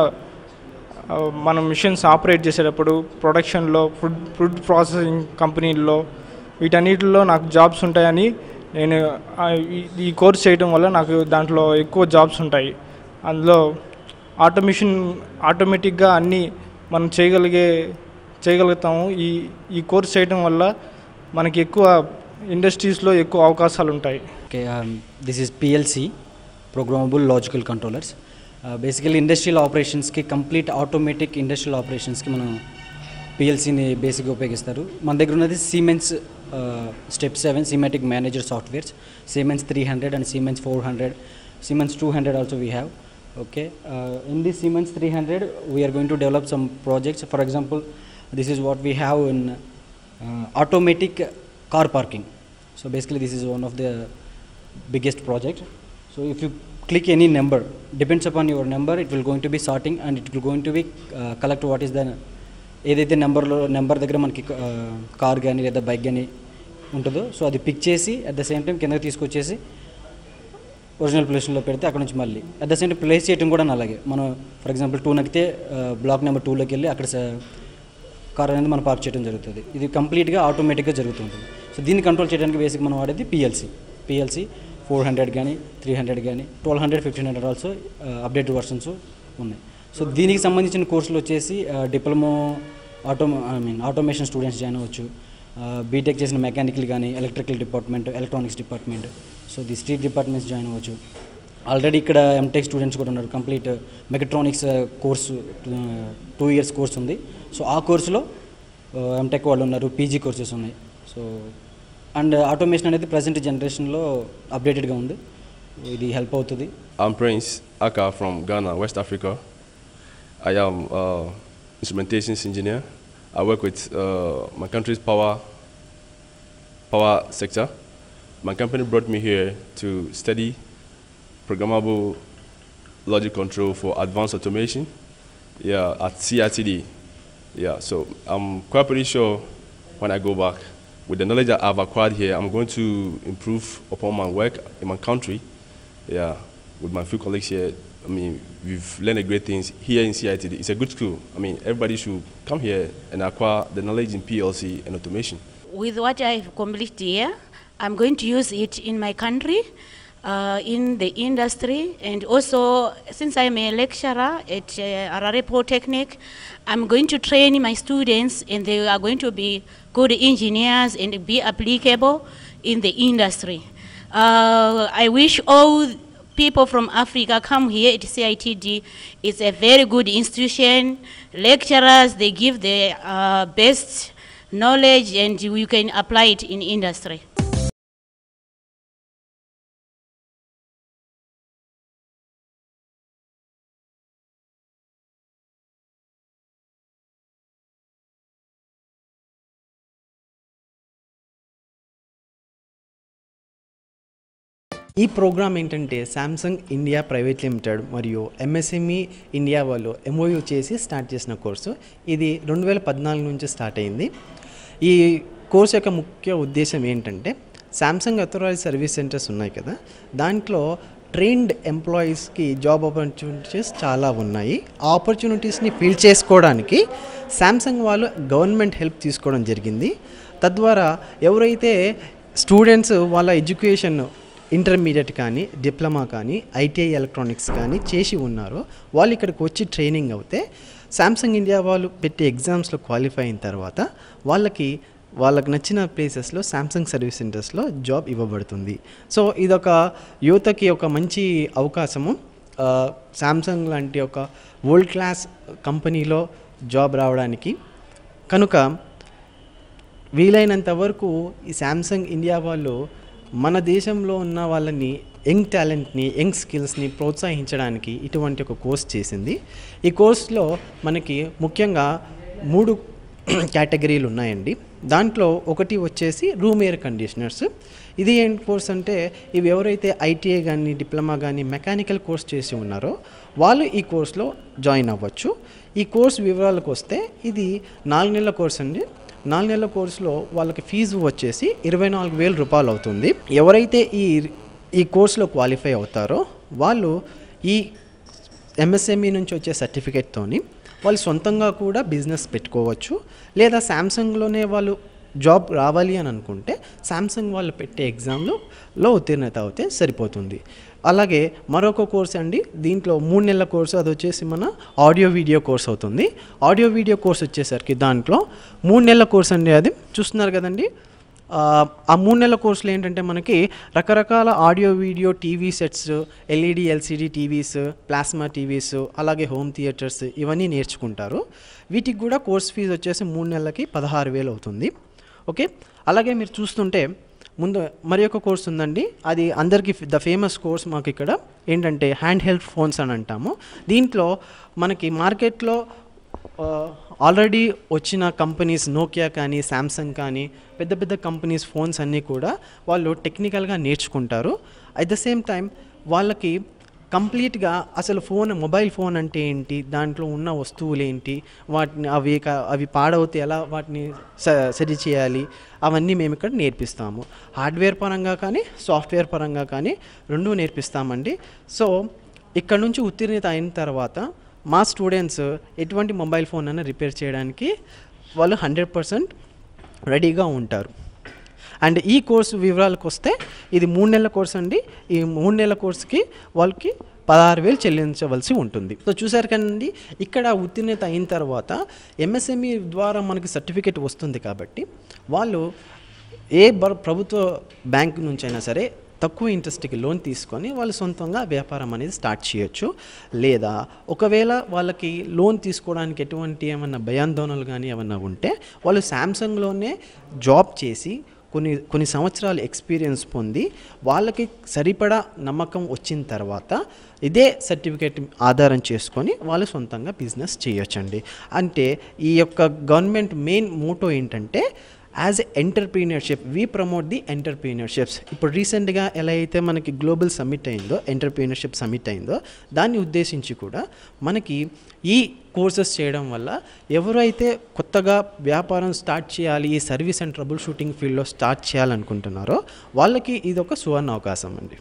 మనం మిషన్స్ ఆపరేట్ చేసేటప్పుడు, ప్రొడక్షన్లో, ఫుడ్ ప్రాసెసింగ్ కంపెనీల్లో, వీటన్నిటిలో నాకు జాబ్స్ ఉంటాయని నేను ఈ కోర్స్ చేయడం వల్ల నాకు దాంట్లో ఎక్కువ జాబ్స్ ఉంటాయి. అందులో ఆటోమేటిక్గా అన్నీ మనం చేయగలుగుతాము. ఈ కోర్స్ చేయడం వల్ల మనకి ఎక్కువ ఇండస్ట్రీస్లో ఎక్కువ అవకాశాలు ఉంటాయి. Okay, this is PLC, programmable logical controllers. Basically industrial ఆపరేషన్స్కి, కంప్లీట్ ఆటోమేటిక్ ఇండస్ట్రియల్ ఆపరేషన్స్కి మనం పిఎల్సీని బేసిక్గా ఉపయోగిస్తారు. మన దగ్గర ఉన్నది Siemens step 7 Simatic manager softwares, Siemens 300 and Siemens 400, Siemens 200 also we have. Okay, in this Siemens 300 we are going to develop some projects. For example, this is what we have in automatic car parking. So basically this is one of the biggest project. So if you click any number, depends upon your number, it will going to be sorting and it will going to be collect what is the ఏదైతే number దగ్గర మనకి car కానీ లేదా bike కానీ ఉంటుందో, so అది pick చేసి at the same time కిందకి తీసుకొచ్చేసి ఒరిజినల్ పొజిషన్లో పెడితే అక్కడ నుంచి మళ్ళీ at the same time place చేయడం కూడా అలాగే. మనం ఫర్ ఎగ్జాంపుల్ 2 నక్కితే బ్లాక్ నెంబర్ 2లోకి వెళ్ళి అక్కడ కార్ అనేది మనం పార్క్ చేయడం జరుగుతుంది. ఇది కంప్లీట్గా ఆటోమేటిక్గా జరుగుతుంటుంది. సో దీన్ని కంట్రోల్ చేయడానికి బేసిక్ మనం వాడేది పిఎల్సి 400 కానీ 300 కానీ 1200, 1500 ఆల్సో అప్డేటెడ్ వర్షన్స్ ఉన్నాయి. సో దీనికి సంబంధించిన కోర్సులు వచ్చేసి డిప్లొమా ఆటోమేషన్ స్టూడెంట్స్ జాయిన్ అవ్వచ్చు, బీటెక్ చేసిన మెకానికల్ కానీ, electrical department, electronics department, so the street departments join అవ్వచ్చు. ఆల్రెడీ ఇక్కడ ఎంటెక్ స్టూడెంట్స్ కూడా ఉన్నారు. Complete mechatronics course 2 years course ఉంది. సో ఆ కోర్సులో ఎంటెక్ వాళ్ళు ఉన్నారు, పీజీ కోర్సెస్ ఉన్నాయి. సో అండ్ ఆటోమేషన్ అనేది ప్రజెంట్ జనరేషన్లో అప్డేటెడ్గా ఉంది, ఇది హెల్ప్ అవుతుంది. I'm Prince Aka from Ghana, West Africa. I am instrumentations engineer. I work with my country's power sector. My company brought me here to study programmable logic control for advanced automation, at Citd. So I'm quite pretty sure when I go back, with the knowledge that I've acquired here, I'm going to improve upon my work in my country. With my few colleagues here, I mean, we've learned great things here in Citd. It's a good school. I mean, everybody should come here and acquire the knowledge in PLC and automation. With what I've accomplished here, I'm going to use it in my country, in the industry, and also since I'm a lecturer at Harare Polytechnic, I'm going to train my students, and they are going to be good engineers and be applicable in the industry. I wish all people from Africa come here at Citd. It's a very good institution. Lecturers, they give the best knowledge, and you can apply it in industry. ఈ programme ఏంటంటే Samsung India private limited మరియు MSME India వాళ్ళు MOU చేసి start చేసిన course. ఇది 2014 నుంచి start అయింది. ఈ కోర్సు యొక్క ముఖ్య ఉద్దేశం ఏంటంటే సామ్సంగ్ అథరైజ్డ్ సర్వీస్ సెంటర్స్ ఉన్నాయి కదా, దాంట్లో ట్రైన్డ్ ఎంప్లాయీస్కి జాబ్ ఆపర్చునిటీస్ చాలా ఉన్నాయి. ఆ ఆపర్చునిటీస్ని ఫిల్ చేసుకోవడానికి సామ్సంగ్ వాళ్ళు గవర్నమెంట్ హెల్ప్ తీసుకోవడం జరిగింది. తద్వారా ఎవరైతే స్టూడెంట్స్ వాళ్ళ ఎడ్యుకేషన్ ఇంటర్మీడియట్ కానీ డిప్లొమా కానీ ఐటీఐ ఎలక్ట్రానిక్స్ కానీ చేసి ఉన్నారో వాళ్ళు ఇక్కడికి వచ్చి ట్రైనింగ్ అవుతే సామ్సంగ్ ఇండియా వాళ్ళు పెట్టే ఎగ్జామ్స్లో క్వాలిఫై అయిన తర్వాత వాళ్ళకి నచ్చిన ప్లేసెస్లో సామ్సంగ్ సర్వీస్ సెంటర్స్లో జాబ్ ఇవ్వబడుతుంది. సో ఇదొక యువతకి ఒక మంచి అవకాశము. సామ్సంగ్ లాంటి ఒక వరల్డ్ క్లాస్ కంపెనీలో జాబ్ రావడానికి. కనుక వీలైనంత వరకు ఈ సామ్సంగ్ ఇండియా వాళ్ళు మన దేశంలో ఉన్న వాళ్ళని యంగ్ టాలెంట్ని యంగ్ స్కిల్స్ని ప్రోత్సహించడానికి ఇటువంటి ఒక కోర్స్ చేసింది. ఈ కోర్సులో మనకి ముఖ్యంగా 3 కేటగిరీలు ఉన్నాయండి. దాంట్లో ఒకటి వచ్చేసి రూమ్ ఎయిర్ కండిషనర్స్. ఇది ఏం కోర్స్ అంటే ఇవి ఎవరైతే ఐటీఐ కానీ డిప్లొమా కానీ మెకానికల్ కోర్స్ చేసి ఉన్నారో వాళ్ళు ఈ కోర్సులో జాయిన్ అవ్వచ్చు. ఈ కోర్స్ వివరాలకు వస్తే ఇది 4 నెలల కోర్స్ అండి. 4 నెలల కోర్సులో వాళ్ళకి ఫీజు వచ్చేసి 24,000 రూపాయలు అవుతుంది. ఎవరైతే ఈ కోర్సులో క్వాలిఫై అవుతారో వాళ్ళు ఈ ఎంఎస్ఎంఈ నుంచి వచ్చే సర్టిఫికేట్తోని వాళ్ళు సొంతంగా కూడా బిజినెస్ పెట్టుకోవచ్చు. లేదా సామ్సంగ్లోనే వాళ్ళు జాబ్ రావాలి అని అనుకుంటే సామ్సంగ్ వాళ్ళు పెట్టే ఎగ్జామ్లో ఉత్తీర్ణత అవుతే సరిపోతుంది. అలాగే మరొక కోర్స్ అండి, దీంట్లో 3 నెలల కోర్సు, అది వచ్చేసి మన ఆడియో వీడియో కోర్స్ అవుతుంది. ఆడియో వీడియో కోర్స్ వచ్చేసరికి దాంట్లో 3 నెలల కోర్స్ అండి. అది చూస్తున్నారు కదండి. ఆ 3 నెలల కోర్సులు ఏంటంటే మనకి రకరకాల audio video TV sets, LED LCD TVs, plasma TVs, అలాగే హోమ్ థియేటర్స్ ఇవన్నీ నేర్చుకుంటారు. వీటికి కూడా కోర్స్ ఫీజు వచ్చేసి 3 నెలలకి 16,000 అవుతుంది. ఓకే, అలాగే మీరు చూస్తుంటే ముందు మరి ఒక కోర్స్ ఉందండి. అది అందరికీ ద ఫేమస్ కోర్స్ మాకు ఇక్కడ ఏంటంటే హ్యాండ్ హెల్డ్ ఫోన్స్ అని అంటాము. దీంట్లో మనకి మార్కెట్లో ఆల్రెడీ వచ్చిన కంపెనీస్ నోకియా కానీ శాంసంగ్ కానీ పెద్ద పెద్ద కంపెనీస్ ఫోన్స్ అన్నీ కూడా వాళ్ళు టెక్నికల్గా నేర్చుకుంటారు. అట్ ద సేమ్ టైం వాళ్ళకి కంప్లీట్గా అసలు మొబైల్ ఫోన్ అంటే ఏంటి, దాంట్లో ఉన్న వస్తువులు ఏంటి, వాటిని అవి పాడవుతే ఎలా వాటిని సరి చేయాలి, అవన్నీ మేము ఇక్కడ నేర్పిస్తాము. హార్డ్వేర్ పరంగా కానీ సాఫ్ట్వేర్ పరంగా కానీ 2 నేర్పిస్తామండి. సో ఇక్కడ నుంచి ఉత్తీర్ణత అయిన తర్వాత మా స్టూడెంట్స్ ఎటువంటి మొబైల్ ఫోన్ అయినా రిపేర్ చేయడానికి వాళ్ళు 100% రెడీగా ఉంటారు. అండ్ ఈ కోర్సు వివరాలకు వస్తే ఇది 3 నెలల కోర్స్ అండి. ఈ 3 నెలల కోర్సుకి వాళ్ళకి 16,000 చెల్లించవలసి ఉంటుంది. సో చూసారు కదండి, ఇక్కడ ఉత్తీర్ణత అయిన తర్వాత ఎంఎస్ఎంఈ ద్వారా మనకి సర్టిఫికేట్ వస్తుంది కాబట్టి వాళ్ళు ప్రభుత్వ బ్యాంకు నుంచైనా సరే తక్కువ ఇంట్రెస్ట్కి లోన్ తీసుకొని వాళ్ళు సొంతంగా వ్యాపారం అనేది స్టార్ట్ చేయొచ్చు. లేదా ఒకవేళ వాళ్ళకి లోన్ తీసుకోవడానికి ఎటువంటి ఏమన్నా భయాందోళనలు కానీ ఏమన్నా ఉంటే వాళ్ళు శాంసంగ్లోనే జాబ్ చేసి కొన్ని సంవత్సరాలు ఎక్స్పీరియన్స్ పొంది వాళ్ళకి సరిపడా నమ్మకం వచ్చిన తర్వాత ఇదే సర్టిఫికేట్ ఆధారం చేసుకొని వాళ్ళు సొంతంగా బిజినెస్ చేయొచ్చండి. అంటే ఈ యొక్క గవర్నమెంట్ మెయిన్ మోటో ఏంటంటే as a entrepreneurship we promote the entrepreneurships. ఇప్పుడు రీసెంట్గా ఎలా అయితే మనకి గ్లోబల్ సమ్మిట్ అయిందో, ఎంటర్ప్రీనర్షిప్ సమ్మిట్ అయిందో, దాన్ని ఉద్దేశించి కూడా మనకి ఈ కోర్సెస్ చేయడం వల్ల ఎవరైతే కొత్తగా వ్యాపారం స్టార్ట్ చేయాలి, ఈ సర్వీస్ అండ్ ట్రబుల్ షూటింగ్ ఫీల్డ్లో స్టార్ట్ చేయాలనుకుంటున్నారో వాళ్ళకి ఇది ఒక సువర్ణ అవకాశం అండి.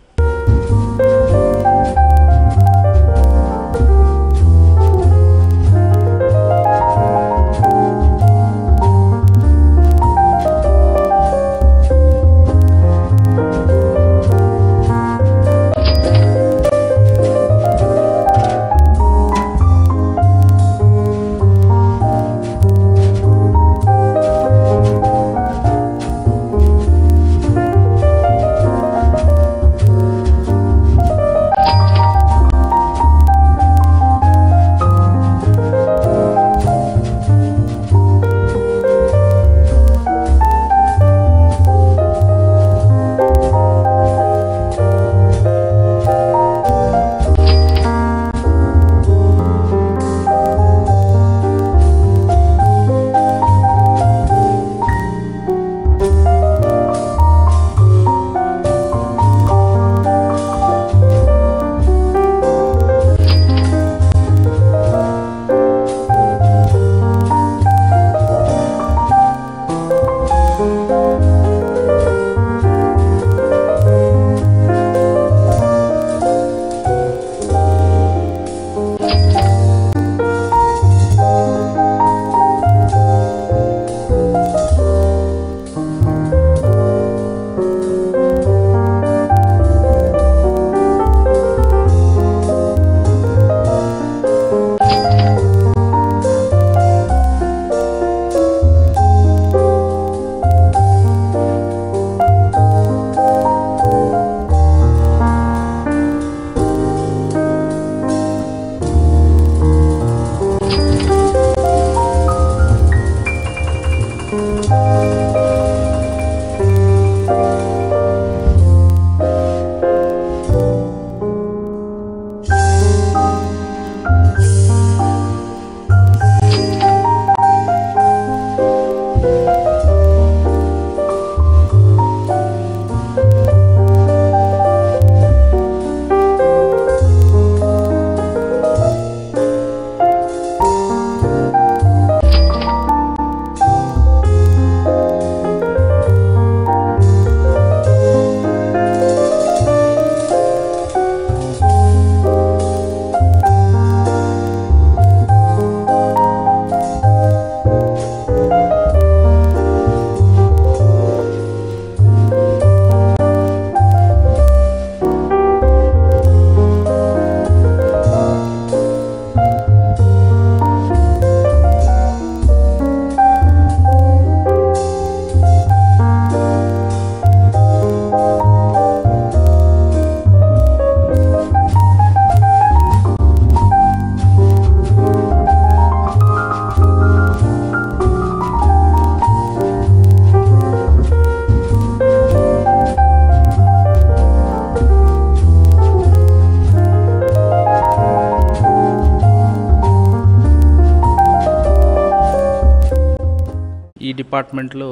డిపార్ట్మెంట్లో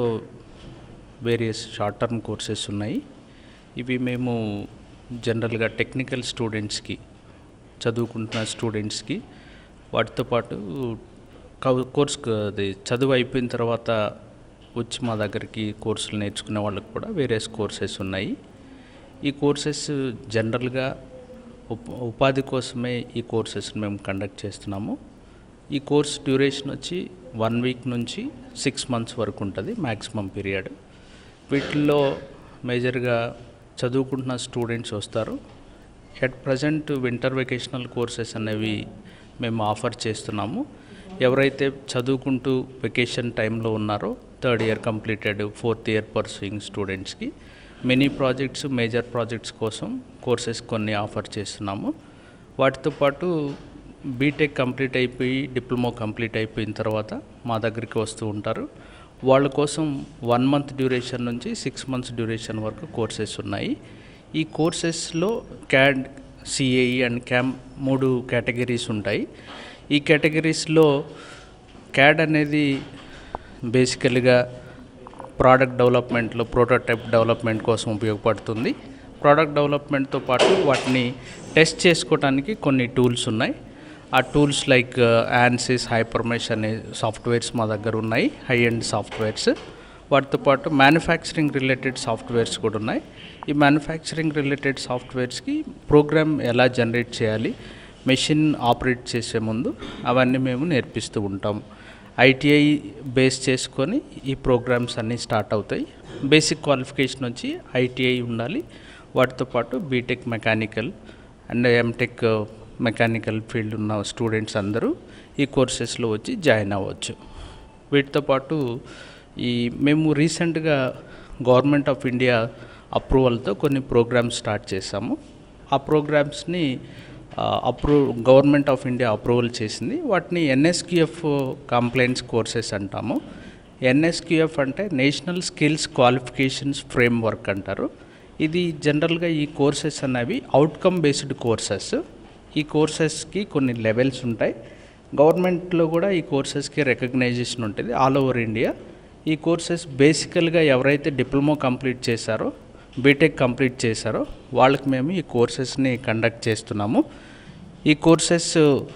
వేరియస్ షార్ట్ టర్మ్ కోర్సెస్ ఉన్నాయి. ఇవి మేము జనరల్గా టెక్నికల్ స్టూడెంట్స్కి, చదువుకుంటున్న స్టూడెంట్స్కి, వాటితో పాటు కోర్స్ అది చదువు అయిపోయిన తర్వాత వచ్చి మా దగ్గరికి కోర్సులు నేర్చుకునే వాళ్ళకి కూడా వేరియస్ కోర్సెస్ ఉన్నాయి. ఈ కోర్సెస్ జనరల్గా ఉపాధి కోసమే ఈ కోర్సెస్ మేము కండక్ట్ చేస్తున్నాము. ఈ కోర్స్ డ్యూరేషన్ వచ్చి 1 వీక్ నుంచి 6 మంత్స్ వరకు ఉంటుంది మ్యాక్సిమం పీరియడ్. వీటిల్లో మేజర్గా చదువుకుంటున్న స్టూడెంట్స్ వస్తారు. At present winter vocational courses అనేవి మేము ఆఫర్ చేస్తున్నాము. ఎవరైతే చదువుకుంటూ వెకేషన్ టైంలో ఉన్నారో, 3rd year completed, 4th year pursuing స్టూడెంట్స్కి మినీ ప్రాజెక్ట్స్, మేజర్ ప్రాజెక్ట్స్ కోసం కోర్సెస్ కొన్ని ఆఫర్ చేస్తున్నాము. వాటితో పాటు బీటెక్ కంప్లీట్ అయిపోయి, డిప్లొమా కంప్లీట్ అయిపోయిన తర్వాత మా దగ్గరికి వస్తూ ఉంటారు. వాళ్ళ కోసం 1 మంత్ డ్యూరేషన్ నుంచి 6 మంత్స్ డ్యూరేషన్ వరకు కోర్సెస్ ఉన్నాయి. ఈ కోర్సెస్లో CAD, CAE and CAM 3 categories ఉంటాయి. ఈ కేటగిరీస్లో క్యాడ్ అనేది బేసికల్గా ప్రోడక్ట్ డెవలప్మెంట్లో, ప్రోటోటైప్ డెవలప్మెంట్ కోసం ఉపయోగపడుతుంది. ప్రోడక్ట్ డెవలప్మెంట్తో పాటు వాటిని టెస్ట్ చేసుకోవడానికి కొన్ని టూల్స్ ఉన్నాయి. ఆ టూల్స్ లైక్ యాన్సిస్, హైపర్మెష్ అనే సాఫ్ట్వేర్స్ మా దగ్గర ఉన్నాయి, హై ఎండ్ సాఫ్ట్వేర్స్. వాటితో పాటు మ్యానుఫ్యాక్చరింగ్ రిలేటెడ్ సాఫ్ట్వేర్స్ కూడా ఉన్నాయి. ఈ మ్యానుఫ్యాక్చరింగ్ రిలేటెడ్ సాఫ్ట్వేర్స్కి ప్రోగ్రామ్ ఎలా జనరేట్ చేయాలి, మెషిన్ ఆపరేట్ చేసే ముందు అవన్నీ మేము నేర్పిస్తూ ఉంటాం. ఐటీఐ బేస్ చేసుకొని ఈ ప్రోగ్రామ్స్ అన్నీ స్టార్ట్ అవుతాయి. బేసిక్ క్వాలిఫికేషన్ వచ్చి ఐటీఐ ఉండాలి. వాటితో పాటు BTech mechanical and MTech mechanical field ఉన్న స్టూడెంట్స్ అందరూ ఈ కోర్సెస్లో వచ్చి జాయిన్ అవ్వచ్చు. వీటితో పాటు మేము రీసెంట్గా గవర్నమెంట్ ఆఫ్ ఇండియా అప్రూవల్తో కొన్ని ప్రోగ్రామ్స్ స్టార్ట్ చేశాము. ఆ ప్రోగ్రామ్స్ని గవర్నమెంట్ ఆఫ్ ఇండియా అప్రూవల్ చేసింది. వాటిని ఎన్ఎస్క్యూఎఫ్ కంప్లైంట్స్ కోర్సెస్ అంటాము. ఎన్ఎస్క్యూఎఫ్ అంటే నేషనల్ స్కిల్స్ క్వాలిఫికేషన్స్ ఫ్రేమ్వర్క్ అంటారు. ఇది జనరల్గా ఈ కోర్సెస్ అనేవి అవుట్కమ్ బేస్డ్ కోర్సెస్. ఈ కోర్సెస్కి కొన్ని లెవెల్స్ ఉంటాయి. గవర్నమెంట్లో కూడా ఈ కోర్సెస్కి రికగ్నైజేషన్ ఉంటుంది ఆల్ ఓవర్ ఇండియా. ఈ కోర్సెస్ బేసికల్గా ఎవరైతే డిప్లొమా కంప్లీట్ చేశారో, బీటెక్ కంప్లీట్ చేశారో వాళ్ళకి మేము ఈ కోర్సెస్ని కండక్ట్ చేస్తున్నాము. ఈ కోర్సెస్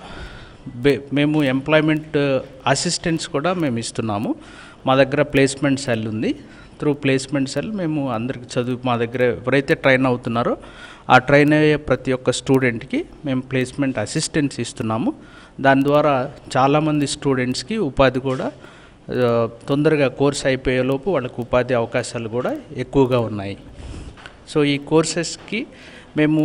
మేము ఎంప్లాయ్మెంట్ అసిస్టెంట్స్ కూడా మేము ఇస్తున్నాము. మా దగ్గర ప్లేస్మెంట్ సెల్ ఉంది. త్రూ ప్లేస్మెంట్ సెల్ మేము అందరికి మా దగ్గర ఎవరైతే ట్రైన్ అవుతున్నారో ఆ ట్రైన్ అయ్యే ప్రతి ఒక్క స్టూడెంట్కి మేము ప్లేస్మెంట్ అసిస్టెంట్స్ ఇస్తున్నాము. దాని ద్వారా చాలామంది స్టూడెంట్స్కి ఉపాధి కూడా తొందరగా కోర్స్ అయిపోయేలోపు వాళ్ళకు ఉపాధి అవకాశాలు కూడా ఎక్కువగా ఉన్నాయి. సో ఈ కోర్సెస్కి మేము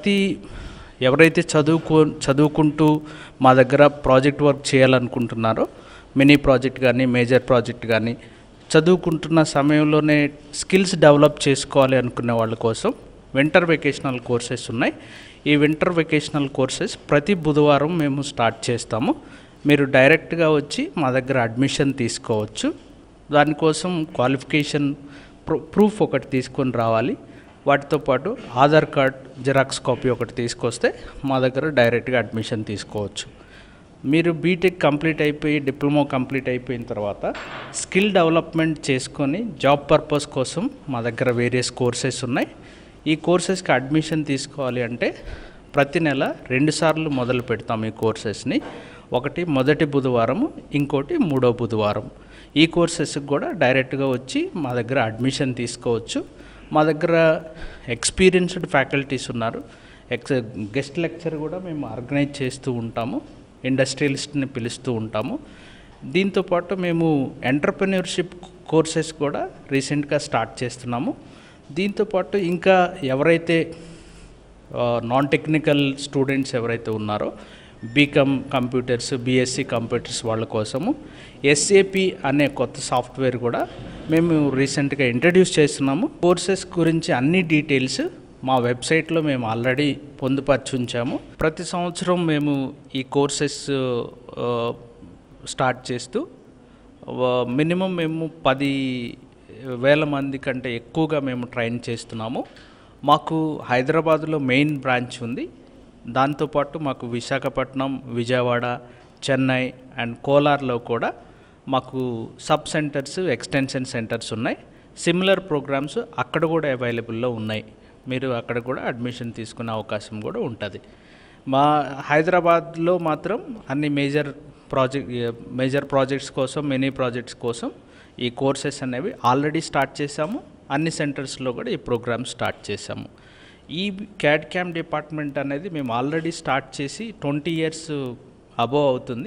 ఎవరైతే చదువుకుంటూ మా దగ్గర ప్రాజెక్ట్ వర్క్ చేయాలనుకుంటున్నారో, మినీ ప్రాజెక్ట్ కానీ మేజర్ ప్రాజెక్ట్ కానీ, చదువుకుంటున్న సమయంలోనే స్కిల్స్ డెవలప్ చేసుకోవాలి అనుకునే వాళ్ళ కోసం వింటర్ వెకేషనల్ కోర్సెస్ ఉన్నాయి. ఈ వింటర్ వెకేషనల్ కోర్సెస్ ప్రతి బుధవారం మేము స్టార్ట్ చేస్తాము. మీరు డైరెక్ట్గా వచ్చి మా దగ్గర అడ్మిషన్ తీసుకోవచ్చు. దానికోసం క్వాలిఫికేషన్ ప్రూఫ్ ఒకటి తీసుకొని రావాలి. వాటితో పాటు ఆధార్ కార్డ్ జిరాక్స్ కాపీ ఒకటి తీసుకొస్తే మా దగ్గర డైరెక్ట్గా అడ్మిషన్ తీసుకోవచ్చు. మీరు బీటెక్ కంప్లీట్ అయిపోయి, డిప్లొమా కంప్లీట్ అయిపోయిన తర్వాత స్కిల్ డెవలప్మెంట్ చేసుకొని జాబ్ పర్పస్ కోసం మా దగ్గర వేరియస్ కోర్సెస్ ఉన్నాయి. ఈ కోర్సెస్కి అడ్మిషన్ తీసుకోవాలి అంటే ప్రతి నెల 2 సార్లు మొదలు పెడతాం ఈ కోర్సెస్ని. ఒకటి మొదటి బుధవారము, ఇంకోటి 3వ బుధవారం. ఈ కోర్సెస్కి కూడా డైరెక్ట్గా వచ్చి మా దగ్గర అడ్మిషన్ తీసుకోవచ్చు. మా దగ్గర ఎక్స్పీరియన్స్డ్ ఫ్యాకల్టీస్ ఉన్నారు. గెస్ట్ లెక్చర్ కూడా మేము ఆర్గనైజ్ చేస్తూ ఉంటాము. ఇండస్ట్రియలిస్ట్ని పిలుస్తూ ఉంటాము. దీంతోపాటు మేము ఎంటర్‌ప్రెన్యూర్‌షిప్ కోర్సెస్ కూడా రీసెంట్గా స్టార్ట్ చేస్తున్నాము. దీంతోపాటు ఇంకా ఎవరైతే నాన్ టెక్నికల్ స్టూడెంట్స్ ఎవరైతే ఉన్నారో, బీకామ్ కంప్యూటర్స్, బీఎస్సీ కంప్యూటర్స్ వాళ్ళ కోసము ఎస్ఏపి అనే కొత్త సాఫ్ట్వేర్ కూడా మేము రీసెంట్గా ఇంట్రడ్యూస్ చేస్తున్నాము. కోర్సెస్ గురించి అన్ని డీటెయిల్స్ మా వెబ్సైట్లో మేము ఆల్రెడీ పొందుపరిచి ఉంచాము. ప్రతి సంవత్సరం మేము ఈ కోర్సెస్ స్టార్ట్ చేస్తూ మినిమం మేము 10,000 మంది కంటే ఎక్కువగా మేము ట్రైన్ చేస్తున్నాము. మాకు హైదరాబాద్లో మెయిన్ బ్రాంచ్ ఉంది. దాంతోపాటు మాకు విశాఖపట్నం, విజయవాడ, చెన్నై అండ్ కోలార్లో కూడా మాకు సబ్ సెంటర్స్, ఎక్స్టెన్షన్ సెంటర్స్ ఉన్నాయి. సిమిలర్ ప్రోగ్రామ్స్ అక్కడ కూడా అవైలబుల్లో ఉన్నాయి. మీరు అక్కడ కూడా అడ్మిషన్ తీసుకునే అవకాశం కూడా ఉంటుంది. మా హైదరాబాద్లో మాత్రం అన్ని మేజర్ ప్రాజెక్ట్స్ కోసం, మినీ ప్రాజెక్ట్స్ కోసం ఈ కోర్సెస్ అనేవి ఆల్రెడీ స్టార్ట్ చేశాము. అన్ని సెంటర్స్లో కూడా ఈ ప్రోగ్రామ్ స్టార్ట్ చేశాము. ఈ క్యాడ్ క్యామ్ డిపార్ట్మెంట్ అనేది మేము ఆల్రెడీ స్టార్ట్ చేసి 20 years అబోవ్ అవుతుంది.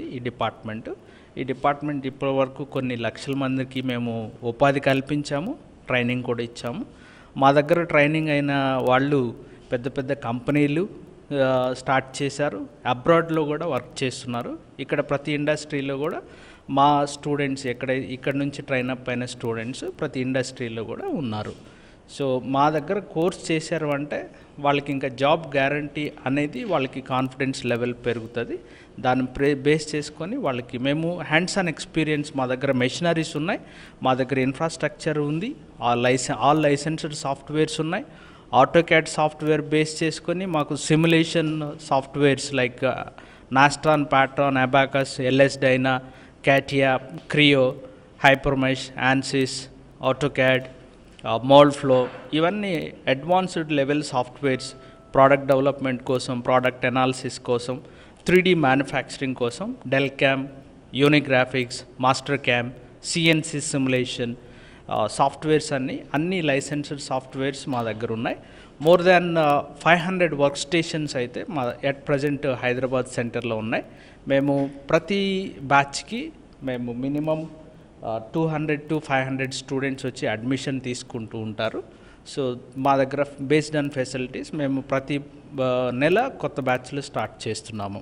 ఈ డిపార్ట్మెంట్ ఇప్పటి వరకు కొన్ని లక్షల మందికి మేము ఉపాధి కల్పించాము, ట్రైనింగ్ కూడా ఇచ్చాము. మా దగ్గర ట్రైనింగ్ అయిన వాళ్ళు పెద్ద పెద్ద కంపెనీలు స్టార్ట్ చేశారు. అబ్రాడ్లో కూడా వర్క్ చేస్తున్నారు. ఇక్కడ ప్రతి ఇండస్ట్రీలో కూడా మా స్టూడెంట్స్ ఇక్కడ నుంచి ట్రైన్ అప్ అయిన స్టూడెంట్స్ ప్రతి ఇండస్ట్రీలో కూడా ఉన్నారు. సో మా దగ్గర కోర్స్ చేశారు అంటే వాళ్ళకి ఇంకా జాబ్ గ్యారంటీ అనేది వాళ్ళకి కాన్ఫిడెన్స్ లెవెల్ పెరుగుతుంది. దాన్ని బేస్ చేసుకొని వాళ్ళకి మేము హ్యాండ్స్ ఆన్ ఎక్స్పీరియన్స్, మా దగ్గర మెషినరీస్ ఉన్నాయి, మా దగ్గర ఇన్ఫ్రాస్ట్రక్చర్ ఉంది, ఆల్ లైసెన్స్డ్ సాఫ్ట్వేర్స్ ఉన్నాయి. ఆటోక్యాడ్ సాఫ్ట్వేర్ బేస్ చేసుకొని మాకు simulation softwares like Nastran, Patran, Abaqus, LS Dyna, CATIA, Creo, HyperMesh, ANSYS, AutoCAD, Moldflow, ఇవన్నీ advanced level softwares product development కోసం, ప్రోడక్ట్ అనాలిసిస్ కోసం, 3D మ్యానుఫ్యాక్చరింగ్ కోసం, Delcam, Unigraphics, Mastercam, CNC simulation softwares అన్ని licensed softwares మా దగ్గర ఉన్నాయి. More than 500 work stations అయితే మా ఎట్ ప్రజెంట్ హైదరాబాద్ సెంటర్లో ఉన్నాయి. మేము ప్రతి బ్యాచ్కి మేము మినిమం 200 to 500 స్టూడెంట్స్ వచ్చి అడ్మిషన్ తీసుకుంటూ ఉంటారు. సో మా దగ్గర బేస్డ్ ఆన్ ఫెసిలిటీస్ మేము ప్రతి నెల కొత్త బ్యాచ్లు స్టార్ట్ చేస్తున్నాము.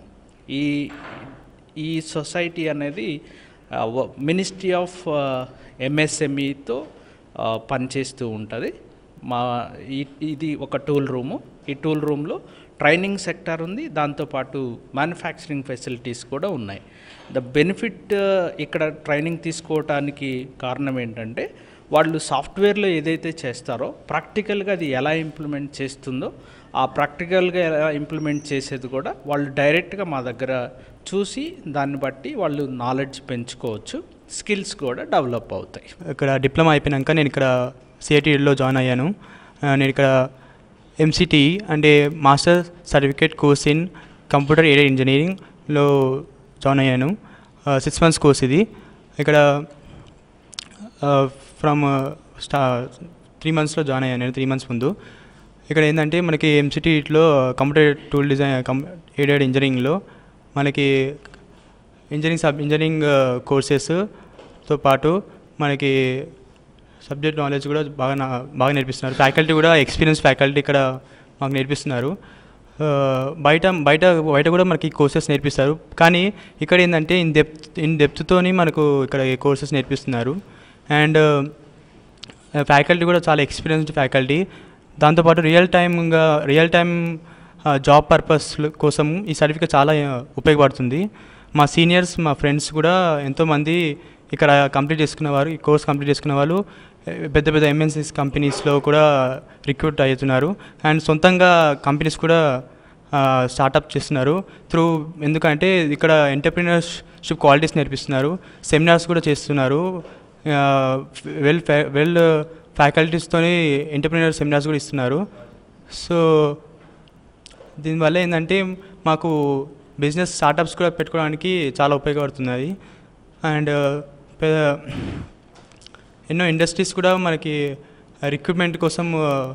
ఈ సొసైటీ అనేది మినిస్ట్రీ ఆఫ్ ఎంఎస్ఎంఈతో పనిచేస్తూ ఉంటుంది. ఇది ఒక టూల్ రూము. ఈ టూల్ రూమ్లో ట్రైనింగ్ సెక్టార్ ఉంది, దాంతోపాటు మ్యానుఫ్యాక్చరింగ్ ఫెసిలిటీస్ కూడా ఉన్నాయి. ద బెనిఫిట్ ఇక్కడ ట్రైనింగ్ తీసుకోవటానికి కారణం ఏంటంటే వాళ్ళు సాఫ్ట్వేర్లో ఏదైతే చేస్తారో ప్రాక్టికల్గా అది ఎలా ఇంప్లిమెంట్ చేస్తుందో, ఆ ప్రాక్టికల్గా ఎలా ఇంప్లిమెంట్ చేసేది కూడా వాళ్ళు డైరెక్ట్గా మా దగ్గర చూసి దాన్ని బట్టి వాళ్ళు నాలెడ్జ్ పెంచుకోవచ్చు, స్కిల్స్ కూడా డెవలప్ అవుతాయి. ఇక్కడ డిప్లొమా అయిపోయాక నేను ఇక్కడ సిఐటిలో జాయిన్ అయ్యాను. నేను ఇక్కడ ఎంసిటి అంటే master certificate course in computer aided ఇంజనీరింగ్లో జాయిన్ అయ్యాను. 6 months కోర్స్ ఇది. ఇక్కడ ఫ్రమ్ 3 monthsలో జాయిన్ అయ్యాను నేను, 3 months ముందు. ఇక్కడ ఏంటంటే మనకి ఎంసిటీలో కంప్యూటర్ టూల్ డిజైన్ ఎయిడెడ్ ఇంజనీరింగ్లో మనకి ఇంజనీరింగ్ కోర్సెస్తో పాటు మనకి సబ్జెక్ట్ నాలెడ్జ్ కూడా బాగా నేర్పిస్తున్నారు. ఫ్యాకల్టీ కూడా ఎక్స్పీరియన్స్ ఫ్యాకల్టీ ఇక్కడ మాకు నేర్పిస్తున్నారు. బయట కూడా మనకి కోర్సెస్ నేర్పిస్తారు, కానీ ఇక్కడ ఏంటంటే ఇన్ డెప్త్తోని మనకు ఇక్కడ కోర్సెస్ నేర్పిస్తున్నారు. అండ్ ఫ్యాకల్టీ కూడా చాలా ఎక్స్పీరియన్స్డ్ ఫ్యాకల్టీ. దాంతోపాటు రియల్ టైమ్ జాబ్ పర్పస్ కోసం ఈ సర్టిఫికేట్ చాలా ఉపయోగపడుతుంది. మా సీనియర్స్, మా ఫ్రెండ్స్ కూడా ఎంతోమంది ఇక్కడ ఈ కోర్స్ కంప్లీట్ చేసుకున్న వాళ్ళు పెద్ద పెద్ద ఎంఎన్సీస్ కంపెనీస్లో కూడా రిక్రూట్ అవుతున్నారు. అండ్ సొంతంగా కంపెనీస్ కూడా స్టార్టప్ చేస్తున్నారు ఎందుకంటే ఇక్కడ ఎంటర్ప్రీనర్షిప్ క్వాలిటీస్ నేర్పిస్తున్నారు, సెమినార్స్ కూడా చేస్తున్నారు. వెల్ ఫ్యాకల్టీస్తోని ఎంటర్ప్రీనర్ సెమినార్స్ కూడా ఇస్తున్నారు. సో దీనివల్ల ఏంటంటే మాకు బిజినెస్ స్టార్టప్స్ కూడా పెట్టుకోవడానికి చాలా ఉపయోగపడుతున్నది. అండ్ ఎన్నో ఇండస్ట్రీస్ కూడా మనకి रिक्रूटमेंट कोसम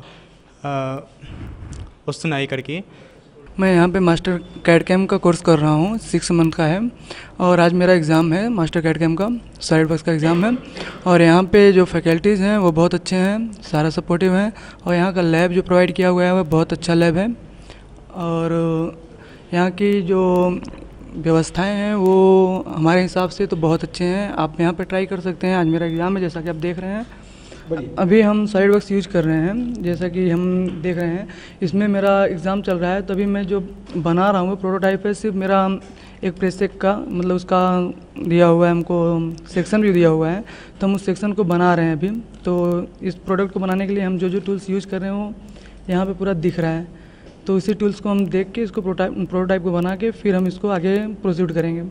वस्तुनाई इక్కడికి। मैं यहाँ पे मास्टर कैड कैम का कोर्स कर रहा हूँ, 6 मंथ का है और आज मेरा एग्ज़ाम है मास्टर कैड कैम का, साइड वर्क्स का एग्ज़ाम है। और यहाँ पे जो फैकल्टीज़ हैं वो बहुत अच्छे हैं, सारा सपोर्टिव हैं और यहाँ का लैब जो प्रोवाइड किया हुआ है वो बहुत अच्छा लैब है। और यहाँ की जो व्यवस्थाएं हैं वो हमारे हिसाब से तो बहुत अच्छे हैं, आप यहाँ पे ट्राई कर सकते हैं। आज मेरा एग्ज़ाम है जैसा कि आप देख रहे हैं, अभी हम सॉलिड वर्क्स यूज कर रहे हैं जैसा कि हम देख रहे हैं। इसमें मेरा एग्ज़ाम चल रहा है, तभी मैं जो बना रहा हूँ प्रोटोटाइप है, सिर्फ मेरा एक प्रेसेक का मतलब उसका दिया हुआ है, हमको सेक्शन भी दिया हुआ है तो हम उस सेक्शन को बना रहे हैं अभी। तो इस प्रोडक्ट को बनाने के लिए हम जो जो टूल्स यूज़ कर रहे हैं वो यहाँ पे पूरा दिख रहा है, तो इसी टूल्स को हम देख के इसको प्रोटोटाइप को बना के फिर हम इसको आगे प्रोसीड करेंगे।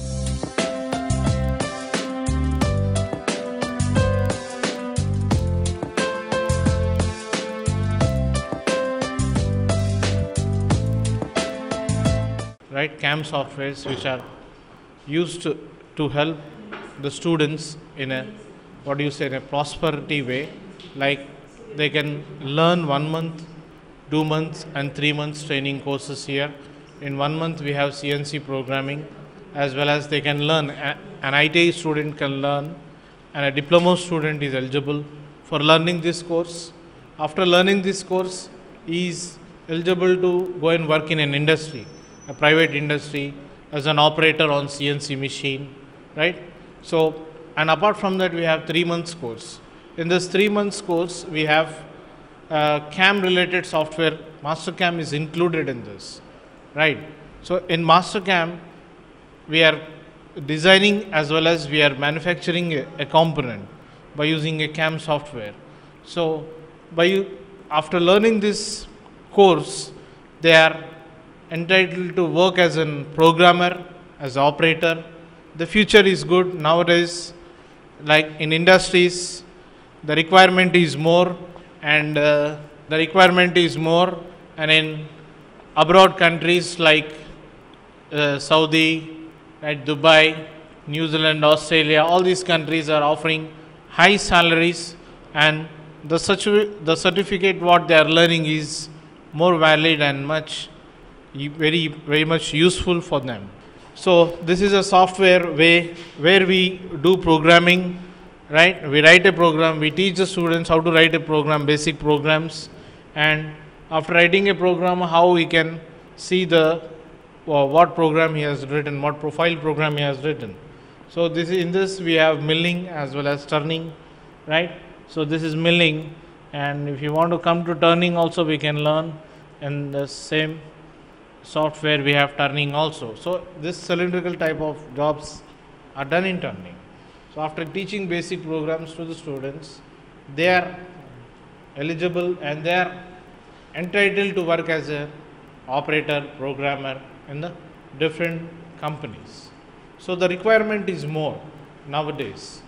Right, CAM softwares which are used to help the students in a, what do you say, in a prosperity way, like they can learn 1 month, 2 months and 3 months training courses here. In 1 month we have CNC programming, as well as they can learn, an ITI student can learn and a diploma student is eligible for learning this course. After learning this course, he is eligible to go and work in an industry, a private industry, as an operator on CNC machine, right? So, and apart from that we have 3 months course. In this 3 months course we have CAM-related software, MasterCam is included in this, right? So in MasterCam, we are designing as well as we are manufacturing a component by using a CAM software. So after learning this course, they are entitled to work as a programmer, as an operator. The future is good nowadays. Like in industries, the requirement is more, and in abroad countries like Saudi, right, Dubai, New Zealand, Australia, all these countries are offering high salaries, and the certificate what they are learning is more valid and very much useful for them. So this is a software way where we do programming, right? We write a program, we teach the students how to write a program, basic programs, and after writing a program, how we can see what program he has written, what profile program he has written. So in this we have milling as well as turning, right? So this is milling, and if you want to come to turning also, we can learn in the same software. We have turning also. So this cylindrical type of jobs are done in turning. So after teaching basic programs to the students, they are eligible and they are entitled to work as a operator, programmer in the different companies. So the requirement is more nowadays.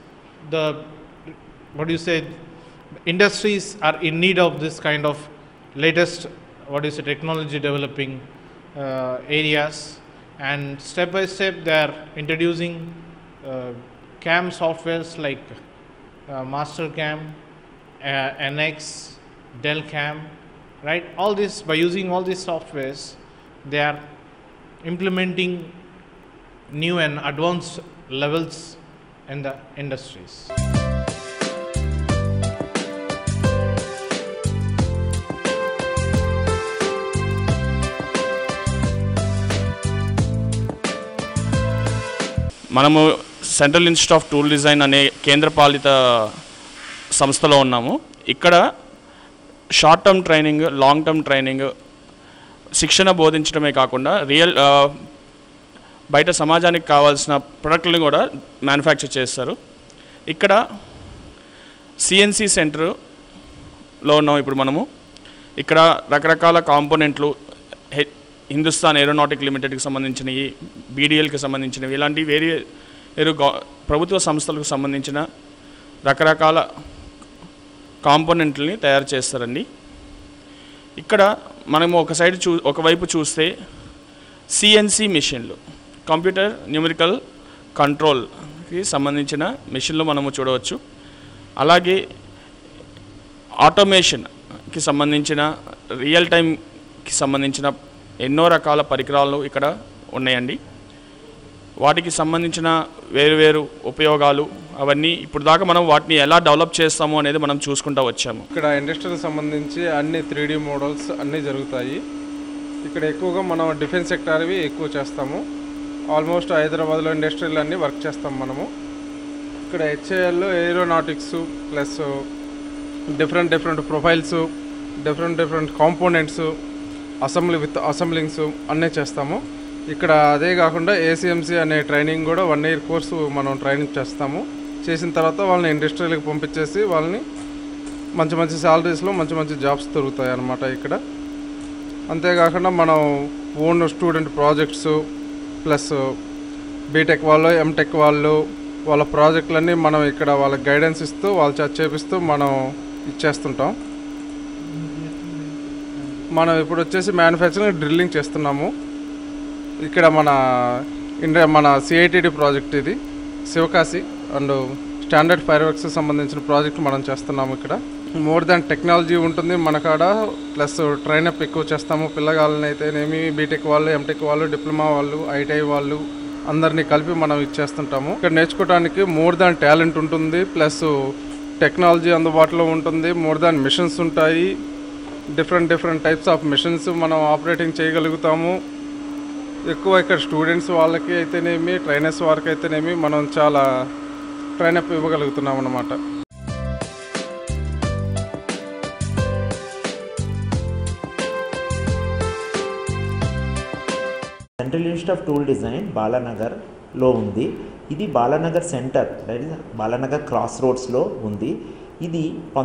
Industries are in need of this kind of latest technology developing areas, and step by step they are introducing CAM softwares like MasterCam, NX, DellCam, right? All this, by using all these softwares, they are implementing new and advanced levels in the industries. మనము central institute of tool design అనే కేంద్రపాలిత సంస్థలో ఉన్నాము. ఇక్కడ short term training, long term training, శిక్షణ బోధించడమే కాకుండా బయట సమాజానికి కావాల్సిన ప్రొడక్ట్లను కూడా మ్యానుఫ్యాక్చర్ చేస్తారు. ఇక్కడ సిఎన్సి సెంటర్లో ఉన్నాం ఇప్పుడు మనము. ఇక్కడ రకరకాల కాంపోనెంట్లు, హిందుస్థాన్ ఏరోనాటిక్ లిమిటెడ్కి సంబంధించినవి, బీడీఎల్కి సంబంధించినవి, ఇలాంటి ప్రభుత్వ సంస్థలకు సంబంధించిన రకరకాల కాంపోనెంట్లని తయారు చేస్తారండి. ఇక్కడ మనము ఒకవైపు చూస్తే సిఎన్సి మిషన్లు, కంప్యూటర్ న్యూమరికల్ కంట్రోల్కి సంబంధించిన మిషన్లు మనము చూడవచ్చు. అలాగే ఆటోమేషన్కి సంబంధించిన, రియల్ టైంకి సంబంధించిన ఎన్నో రకాల పరికరాలు ఇక్కడ ఉన్నాయండి. వాటికి సంబంధించిన వేరు ఉపయోగాలు అవన్నీ ఇప్పుడు దాకా మనం వాటిని ఎలా డెవలప్ చేస్తాము అనేది మనం చూసుకుంటూ వచ్చాము. ఇక్కడ ఇండస్ట్రీకి సంబంధించి అన్ని 3D మోడల్స్ అన్నీ జరుగుతాయి. ఇక్కడ ఎక్కువగా మనం డిఫెన్స్ సెక్టార్వి ఎక్కువ చేస్తాము. ఆల్మోస్ట్ హైదరాబాద్లో ఇండస్ట్రీలు అన్నీ వర్క్ చేస్తాం మనము. ఇక్కడ హెచ్ఏఎల్లో aeronautics plus different profiles, different components, assemblings అన్నీ చేస్తాము. ఇక్కడ అదే కాకుండా ఏసీఎంసీ అనే ట్రైనింగ్ కూడా 1 year కోర్సు మనం ట్రైనింగ్ చేస్తాము. చేసిన తర్వాత వాళ్ళని ఇండస్ట్రీలకు పంపించేసి వాళ్ళని మంచి శాలరీస్లో మంచి జాబ్స్ దొరుకుతాయి అన్నమాట ఇక్కడ. అంతేకాకుండా మనం own student projects plus BTech వాళ్ళు, ఎంటెక్ వాళ్ళు, వాళ్ళ ప్రాజెక్టులన్నీ మనం ఇక్కడ వాళ్ళకి గైడెన్స్ ఇస్తూ వాళ్ళ చేత చేపిస్తూ మనం ఇచ్చేస్తుంటాం. మనం ఇప్పుడు వచ్చేసి మ్యానుఫ్యాక్చరింగ్, డ్రిల్లింగ్ చేస్తున్నాము. ఇక్కడ మన సిఐటిడి ప్రాజెక్ట్ ఇది, Sivakasi and standard fire works సంబంధించిన ప్రాజెక్ట్ మనం చేస్తున్నాము. ఇక్కడ మోర్ దాన్ టెక్నాలజీ ఉంటుంది మన కాడ, ప్లస్ ట్రైనప్ ఎక్కువ చేస్తాము. పిల్లగాళ్ళని అయితేనేమి, బీటెక్ వాళ్ళు, ఎంటెక్ వాళ్ళు, డిప్లొమా వాళ్ళు, ఐటీఐ వాళ్ళు అందరినీ కలిపి మనం ఇచ్చేస్తుంటాము. ఇక్కడ నేర్చుకోవడానికి మోర్ దాన్ టాలెంట్ ఉంటుంది, ప్లస్ టెక్నాలజీ అందుబాటులో ఉంటుంది, మోర్ దాన్ మిషన్స్ ఉంటాయి. డిఫరెంట్ టైప్స్ ఆఫ్ మిషన్స్ మనం ఆపరేటింగ్ చేయగలుగుతాము. ఎక్కువ ఇక్కడ స్టూడెంట్స్ వాళ్ళకి అయితేనేమి, ట్రైనర్స్ వారికి అయితేనేమి మనం చాలా ట్రైనప్ ఇవ్వగలుగుతున్నాం అన్నమాట. Central institute of tool design బాలానగర్లో ఉంది. ఇది Balanagar centre, that is Balanagar cross రోడ్స్లో ఉంది. ఇది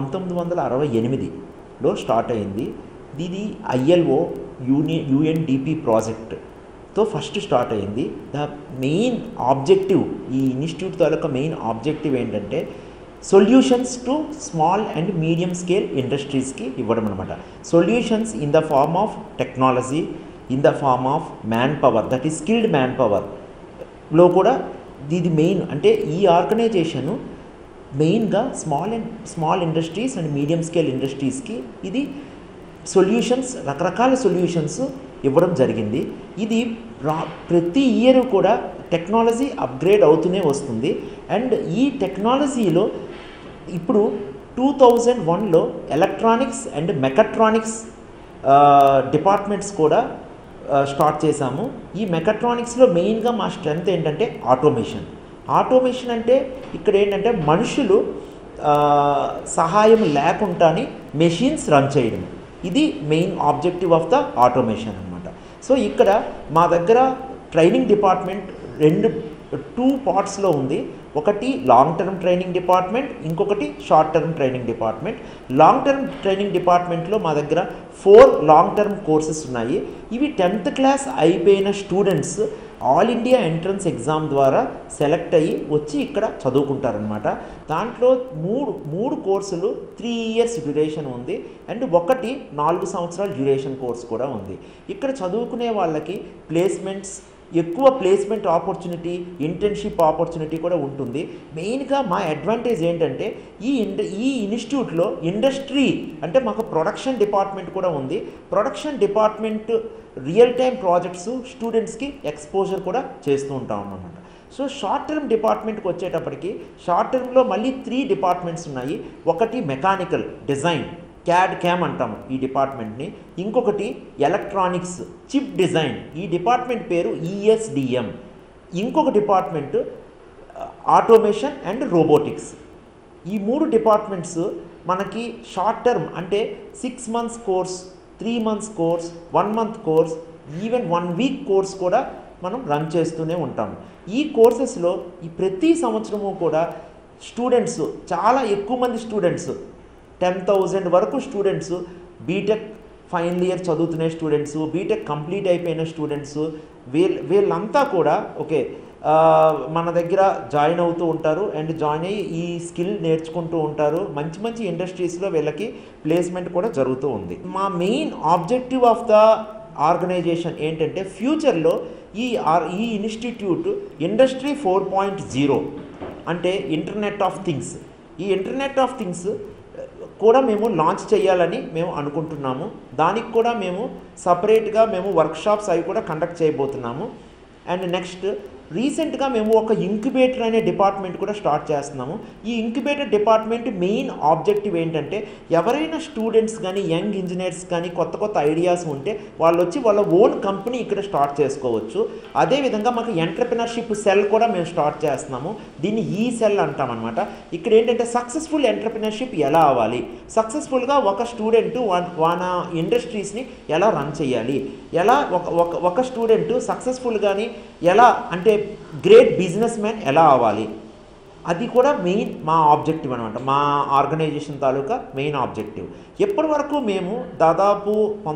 1968లో స్టార్ట్ అయింది. ఇది ILO UNDP ప్రాజెక్ట్తో ఫస్ట్ స్టార్ట్ అయింది. ద మెయిన్ ఆబ్జెక్టివ్, ఈ ఇన్స్టిట్యూట్ తాలూకా మెయిన్ ఆబ్జెక్టివ్ ఏంటంటే solutions to small and medium scale ఇండస్ట్రీస్కి ఇవ్వడం అనమాట. Solutions in the form of technology, in the form of man power, that is skilled man పవర్లో కూడా ఇది మెయిన్. అంటే ఈ ఆర్గనైజేషను మెయిన్గా small industries and medium scale ఇండస్ట్రీస్కి ఇది సొల్యూషన్స్, రకరకాల సొల్యూషన్స్ ఇవ్వడం జరిగింది. ఇది ప్రతి ఇయర్ కూడా టెక్నాలజీ అప్గ్రేడ్ అవుతూనే వస్తుంది. అండ్ ఈ టెక్నాలజీలో ఇప్పుడు 2001లో ఎలక్ట్రానిక్స్ అండ్ మెకట్రానిక్స్ డిపార్ట్మెంట్స్ కూడా స్టార్ట్ చేశాము. ఈ మెకట్రానిక్స్లో మెయిన్గా మా స్ట్రెంగ్త్ ఏంటంటే ఆటోమేషన్. ఆటోమేషన్ అంటే ఇక్కడ ఏంటంటే మనుషులు సహాయం లేకుండానే మెషిన్స్ రన్ చేయడం, ఇది main objective of the automation అనమాట. సో ఇక్కడ మా దగ్గర ట్రైనింగ్ డిపార్ట్మెంట్ 2 పార్ట్స్లో ఉంది. ఒకటి లాంగ్ టర్మ్ ట్రైనింగ్ డిపార్ట్మెంట్, ఇంకొకటి short term training department. Long term training డిపార్ట్మెంట్లో మా దగ్గర 4 లాంగ్ టర్మ్ కోర్సెస్ ఉన్నాయి. ఇవి 10th క్లాస్ అయిపోయిన students all India entrance exam ద్వారా సెలెక్ట్ అయ్యి వచ్చి ఇక్కడ చదువుకుంటారనమాట. దాంట్లో మూడు కోర్సులు 3 years డ్యూరేషన్ ఉంది. అండ్ ఒకటి 4 సంవత్సరాల డ్యూరేషన్ కోర్స్ కూడా ఉంది. ఇక్కడ చదువుకునే వాళ్ళకి ప్లేస్మెంట్స్, ఎక్కువ ప్లేస్మెంట్ ఆపర్చునిటీ, ఇంటర్న్షిప్ ఆపర్చునిటీ కూడా ఉంటుంది. మెయిన్గా మా అడ్వాంటేజ్ ఏంటంటే ఈ ఇన్స్టిట్యూట్లో ఇండస్ట్రీ అంటే మాకు ప్రొడక్షన్ డిపార్ట్మెంట్ కూడా ఉంది. Production department real time projects స్టూడెంట్స్కి ఎక్స్పోజర్ కూడా చేస్తూ ఉంటాం అన్నమాట. సో షార్ట్ టర్మ్ డిపార్ట్మెంట్కి వచ్చేటప్పటికి షార్ట్ టర్మ్లో మళ్ళీ 3 డిపార్ట్మెంట్స్ ఉన్నాయి. ఒకటి మెకానికల్ డిజైన్, CAD CAM అంటాము ఈ డిపార్ట్మెంట్ని. ఇంకొకటి ఎలక్ట్రానిక్స్ చిప్ డిజైన్, ఈ డిపార్ట్మెంట్ పేరు ESDM. ఇంకొక డిపార్ట్మెంట్ ఆటోమేషన్ అండ్ రోబోటిక్స్. ఈ 3 డిపార్ట్మెంట్స్ మనకి షార్ట్ టర్మ్ అంటే 6 months course, 3 months course, 1 month course, even 1 week course కూడా మనం రన్ చేస్తూనే ఉంటాము. ఈ కోర్సెస్లో ఈ ప్రతి సంవత్సరము కూడా స్టూడెంట్స్, చాలా ఎక్కువ మంది స్టూడెంట్స్, 10,000 వరకు స్టూడెంట్స్, బీటెక్ ఫైనల్ ఇయర్ చదువుతున్న స్టూడెంట్స్, బీటెక్ కంప్లీట్ అయిపోయిన స్టూడెంట్స్, వీళ్ళంతా కూడా మన దగ్గర జాయిన్ అవుతూ ఉంటారు. అండ్ జాయిన్ అయ్యి ఈ స్కిల్ నేర్చుకుంటూ ఉంటారు. మంచి మంచి ఇండస్ట్రీస్లో వీళ్ళకి ప్లేస్మెంట్ కూడా జరుగుతూ ఉంది. మా main objective of the organisation ఏంటంటే ఫ్యూచర్లో ఈ ఇన్స్టిట్యూట్ ఇండస్ట్రీ 4.0 అంటే ఇంటర్నెట్ ఆఫ్ థింగ్స్, ఈ ఇంటర్నెట్ ఆఫ్ థింగ్స్ కూడా మేము లాంచ్ చేయాలని మేము అనుకుంటున్నాము. దానికి కూడా మేము సపరేట్గా మేము వర్క్షాప్స్ అవి కూడా కండక్ట్ చేయబోతున్నాము. అండ్ నెక్స్ట్ రీసెంట్గా మేము ఒక ఇంక్యుబేటర్ అనే డిపార్ట్మెంట్ కూడా స్టార్ట్ చేస్తున్నాము. ఈ ఇంక్యుబేటర్ డిపార్ట్మెంట్ మెయిన్ ఆబ్జెక్టివ్ ఏంటంటే ఎవరైనా స్టూడెంట్స్ కానీ యంగ్ ఇంజనీర్స్ కానీ కొత్త ఐడియాస్ ఉంటే వాళ్ళు వచ్చి వాళ్ళ ఓన్ కంపెనీ ఇక్కడ స్టార్ట్ చేసుకోవచ్చు. అదేవిధంగా మాకు ఎంటర్ప్రినర్షిప్ సెల్ కూడా మేము స్టార్ట్ చేస్తున్నాము. దీన్ని సెల్ అంటామన్నమాట. ఇక్కడ ఏంటంటే సక్సెస్ఫుల్ ఎంటర్ప్రినర్షిప్ ఎలా అవ్వాలి, సక్సెస్ఫుల్గా ఒక స్టూడెంట్ వాళ్ళ ఇండస్ట్రీస్ని ఎలా రన్ చేయాలి, ఎలా ఒక స్టూడెంట్ సక్సెస్ఫుల్గాని ఎలా అంటే గ్రేట్ బిజినెస్ మ్యాన్ ఎలా అవ్వాలి, అది కూడా మెయిన్ మా ఆబ్జెక్టివ్ అనమాట. మా ఆర్గనైజేషన్ తాలూకా మెయిన్ ఆబ్జెక్టివ్. ఎప్పటి వరకు మేము దాదాపు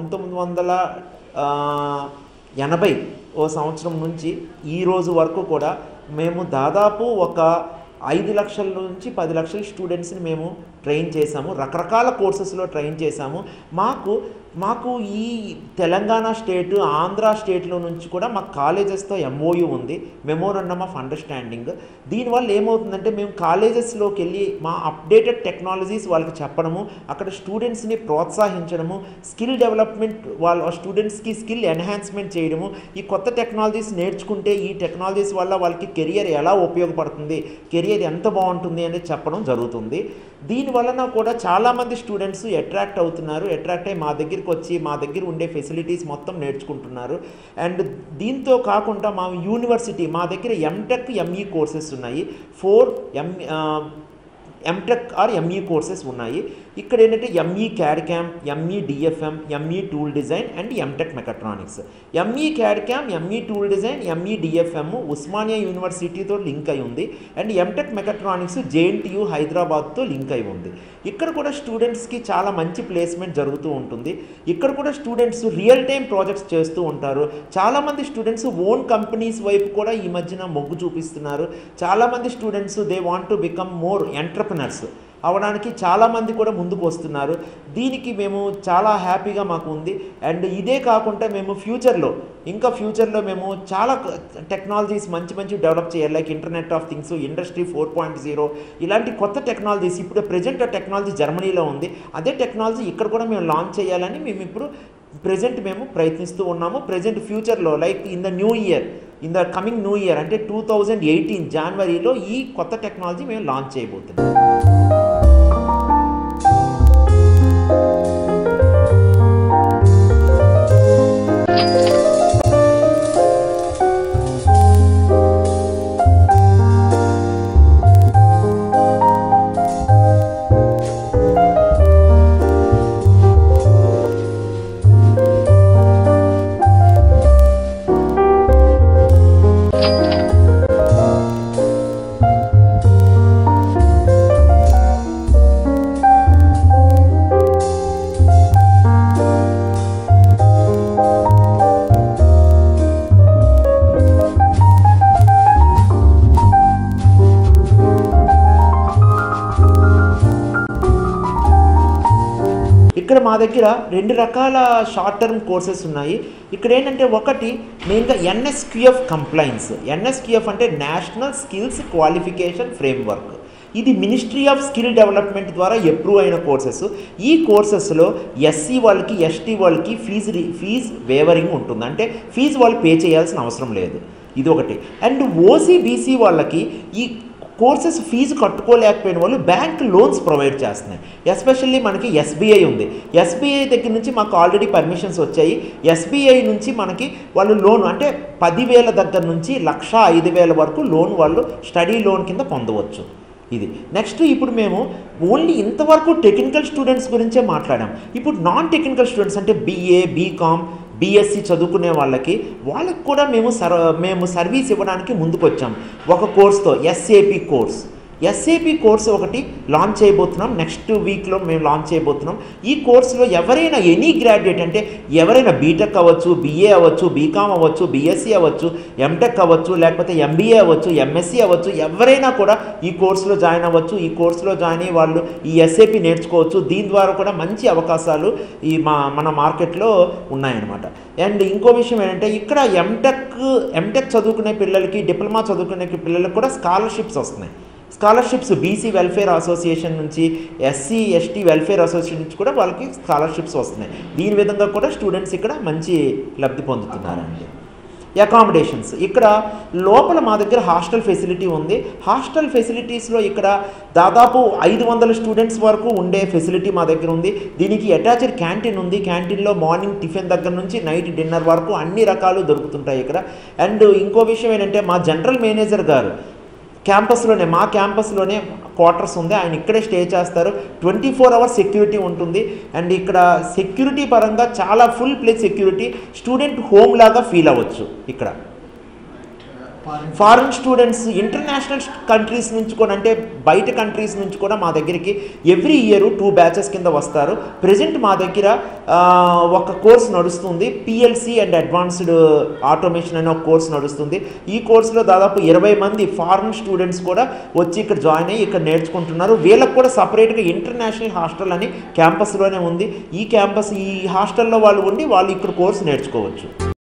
1980 సంవత్సరం నుంచి ఈ రోజు వరకు కూడా మేము దాదాపు ఒక 5 లక్షల నుంచి 10 లక్షల స్టూడెంట్స్ని మేము ట్రైన్ చేశాము. రకరకాల కోర్సెస్లో ట్రైన్ చేశాము. మాకు ఈ తెలంగాణ స్టేట్, ఆంధ్ర స్టేట్లో నుంచి కూడా మా కాలేజెస్తో MOU ఉంది, మెమోరండమ్ ఆఫ్ అండర్స్టాండింగ్. దీనివల్ల ఏమవుతుందంటే మేము కాలేజెస్లోకి వెళ్ళి మా అప్డేటెడ్ టెక్నాలజీస్ వాళ్ళకి చెప్పడము, అక్కడ స్టూడెంట్స్ని ప్రోత్సహించడము, స్కిల్ డెవలప్మెంట్, వాళ్ళ స్టూడెంట్స్కి స్కిల్ ఎన్హాన్స్మెంట్ చేయడము, ఈ కొత్త టెక్నాలజీస్ నేర్చుకుంటే ఈ టెక్నాలజీస్ వల్ల వాళ్ళకి కెరియర్ ఎలా ఉపయోగపడుతుంది, కెరియర్ ఎంత బాగుంటుంది అనేది చెప్పడం జరుగుతుంది. దీనివలన కూడా చాలామంది స్టూడెంట్స్ అట్రాక్ట్ అవుతున్నారు. అట్రాక్ట్ అయ్యి మా దగ్గరికి వచ్చి మా దగ్గర ఉండే ఫెసిలిటీస్ మొత్తం నేర్చుకుంటున్నారు. అండ్ దీంతో కాకుండా మా యూనివర్సిటీ, మా దగ్గర MTech ME కోర్సెస్ ఉన్నాయి. 4 ఎంటెక్ ఆర్ ఎంఈ కోర్సెస్ ఉన్నాయి. ఇక్కడ ఏంటంటే ME CAD CAM, ME DFM, ME tool design and MTech mechatronics. ME CAD CAM, ME tool design, ME DFM Osmania యూనివర్సిటీతో లింక్ అయి ఉంది. అండ్ ఎంటెక్ మెకాట్రానిక్స్ జేఎన్టీయూ హైదరాబాద్తో link అయి ఉంది. ఇక్కడ కూడా స్టూడెంట్స్కి చాలా మంచి ప్లేస్మెంట్ జరుగుతూ ఉంటుంది. ఇక్కడ కూడా స్టూడెంట్స్ రియల్ టైం ప్రాజెక్ట్స్ చేస్తూ ఉంటారు. చాలామంది స్టూడెంట్స్ ఓన్ కంపెనీస్ వైపు కూడా ఈ మధ్యన మొగ్గు చూపిస్తున్నారు. చాలామంది students they want to become more entrepreneurs అవడానికి చాలామంది కూడా ముందుకు వస్తున్నారు. దీనికి మేము చాలా హ్యాపీగా మాకు ఉంది. అండ్ ఇదే కాకుండా మేము ఫ్యూచర్లో మేము చాలా టెక్నాలజీస్ మంచి డెవలప్ చేయాలి. Like internet of things, industry 4.0 ఇలాంటి కొత్త టెక్నాలజీస్ ఇప్పుడు ప్రెజెంట్ టెక్నాలజీ జర్మనీలో ఉంది. అదే టెక్నాలజీ ఇక్కడ కూడా మేము లాంచ్ చేయాలని మేము ఇప్పుడు మేము ప్రయత్నిస్తూ ఉన్నాము. ఫ్యూచర్లో like in the coming new year అంటే 2018 జనవరిలో ఈ కొత్త టెక్నాలజీ మేము లాంచ్ చేయబోతున్నాం. ఇక్కడ మా దగ్గర 2 రకాల షార్ట్ టర్మ్ కోర్సెస్ ఉన్నాయి. ఇక్కడ ఏంటంటే ఒకటి మెయిన్గా ఎన్ఎస్క్యూఎఫ్ కంప్లైన్స్. ఎన్ఎస్క్యూఎఫ్ అంటే నేషనల్ స్కిల్స్ క్వాలిఫికేషన్ ఫ్రేమ్వర్క్. ఇది మినిస్ట్రీ ఆఫ్ స్కిల్ డెవలప్మెంట్ ద్వారా అప్రూవ్ అయిన కోర్సెస్. ఈ కోర్సెస్లో ఎస్సీ వాళ్ళకి, ఎస్టీ వాళ్ళకి ఫీజు వేవరింగ్ ఉంటుంది. అంటే ఫీజు వాళ్ళు పే చేయాల్సిన అవసరం లేదు. ఇది ఒకటి. అండ్ ఓసీ బీసీ వాళ్ళకి ఈ కోర్సెస్ ఫీజు కట్టుకోలేకపోయిన వాళ్ళు బ్యాంక్ లోన్స్ ప్రొవైడ్ చేస్తున్నాయి. ఎస్పెషల్లీ మనకి ఎస్బీఐ ఉంది. ఎస్బీఐ దగ్గర నుంచి మాకు ఆల్రెడీ పర్మిషన్స్ వచ్చాయి. ఎస్బీఐ నుంచి మనకి వాళ్ళు లోన్ అంటే 10,000 దగ్గర నుంచి 1,05,000 వరకు లోన్ వాళ్ళు స్టడీ లోన్ కింద పొందవచ్చు. ఇది నెక్స్ట్. ఇప్పుడు మేము ఓన్లీ ఇంతవరకు టెక్నికల్ స్టూడెంట్స్ గురించే మాట్లాడాం. ఇప్పుడు నాన్ టెక్నికల్ స్టూడెంట్స్ అంటే బీఏ, బీకామ్, బీఎస్సీ చదువుకునే వాళ్ళకి కూడా మేము సర్వీస్ ఇవ్వడానికి ముందుకు వచ్చాం. ఒక కోర్స్తో ఎస్ఏపి కోర్స్ ఒకటి లాంచ్ చేయబోతున్నాం. నెక్స్ట్ వీక్లో మేము లాంచ్ చేయబోతున్నాం. ఈ కోర్సులో ఎవరైనా ఎనీ గ్రాడ్యుయేట్ అంటే ఎవరైనా బీటెక్ అవ్వచ్చు, బీఏ అవ్వచ్చు, బీకామ్ అవ్వచ్చు, బీఎస్సీ అవ్వచ్చు, ఎంటెక్ అవ్వచ్చు, లేకపోతే ఎంబీఏ అవ్వచ్చు, ఎంఎస్సీ అవ్వచ్చు, ఎవరైనా కూడా ఈ కోర్సులో జాయిన్ అవ్వచ్చు. ఈ కోర్సులో జాయిన్ అయ్యి వాళ్ళు ఈ ఎస్ఏపి నేర్చుకోవచ్చు. దీని ద్వారా కూడా మంచి అవకాశాలు మన మార్కెట్లో ఉన్నాయన్నమాట. అండ్ ఇంకో విషయం ఏంటంటే ఇక్కడ ఎంటెక్ చదువుకునే పిల్లలకి, డిప్లొమా చదువుకునే పిల్లలకి కూడా స్కాలర్షిప్స్ వస్తున్నాయి. స్కాలర్షిప్స్ బీసీ వెల్ఫేర్ అసోసియేషన్ నుంచి, ఎస్సీ ఎస్టీ వెల్ఫేర్ అసోసియేషన్ నుంచి కూడా వాళ్ళకి స్కాలర్షిప్స్ వస్తున్నాయి. దీని విధంగా కూడా స్టూడెంట్స్ ఇక్కడ మంచి లబ్ధి పొందుతున్నారండి. అకామిడేషన్స్ ఇక్కడ లోపల మా దగ్గర హాస్టల్ ఫెసిలిటీ ఉంది. హాస్టల్ ఫెసిలిటీస్లో ఇక్కడ దాదాపు 500 స్టూడెంట్స్ వరకు ఉండే ఫెసిలిటీ మా దగ్గర ఉంది. దీనికి అటాచ్డ్ క్యాంటీన్ ఉంది. క్యాంటీన్లో మార్నింగ్ టిఫిన్ దగ్గర నుంచి నైట్ డిన్నర్ వరకు అన్ని రకాలు దొరుకుతుంటాయి ఇక్కడ. అండ్ ఇంకో విషయం ఏంటంటే మా జనరల్ మేనేజర్ గారు మా క్యాంపస్లోనే క్వార్టర్స్ ఉంది. ఆయన ఇక్కడే స్టే చేస్తారు. 24 hours సెక్యూరిటీ ఉంటుంది. అండ్ ఇక్కడ సెక్యూరిటీ పరంగా చాలా full place security, student home లాగా ఫీల్ అవ్వచ్చు. ఇక్కడ ఫారిన్ స్టూడెంట్స్ ఇంటర్నేషనల్ కంట్రీస్ నుంచి కూడా అంటే బయట కంట్రీస్ నుంచి కూడా మా దగ్గరికి ఎవ్రీ ఇయర్ 2 బ్యాచెస్ కింద వస్తారు. ప్రజెంట్ మా దగ్గర ఒక కోర్స్ నడుస్తుంది, పిఎల్సి అండ్ అడ్వాన్స్డ్ ఆటోమేషన్ అనే ఒక కోర్స్ నడుస్తుంది. ఈ కోర్సులో దాదాపు 20 మంది ఫారిన్ స్టూడెంట్స్ కూడా వచ్చి ఇక్కడ జాయిన్ అయ్యి ఇక్కడ నేర్చుకుంటున్నారు. వీళ్ళకి కూడా సపరేట్గా ఇంటర్నేషనల్ హాస్టల్ అని క్యాంపస్లోనే ఉంది. ఈ హాస్టల్లో వాళ్ళు ఉండి వాళ్ళు ఇక్కడ కోర్స్ నేర్చుకోవచ్చు.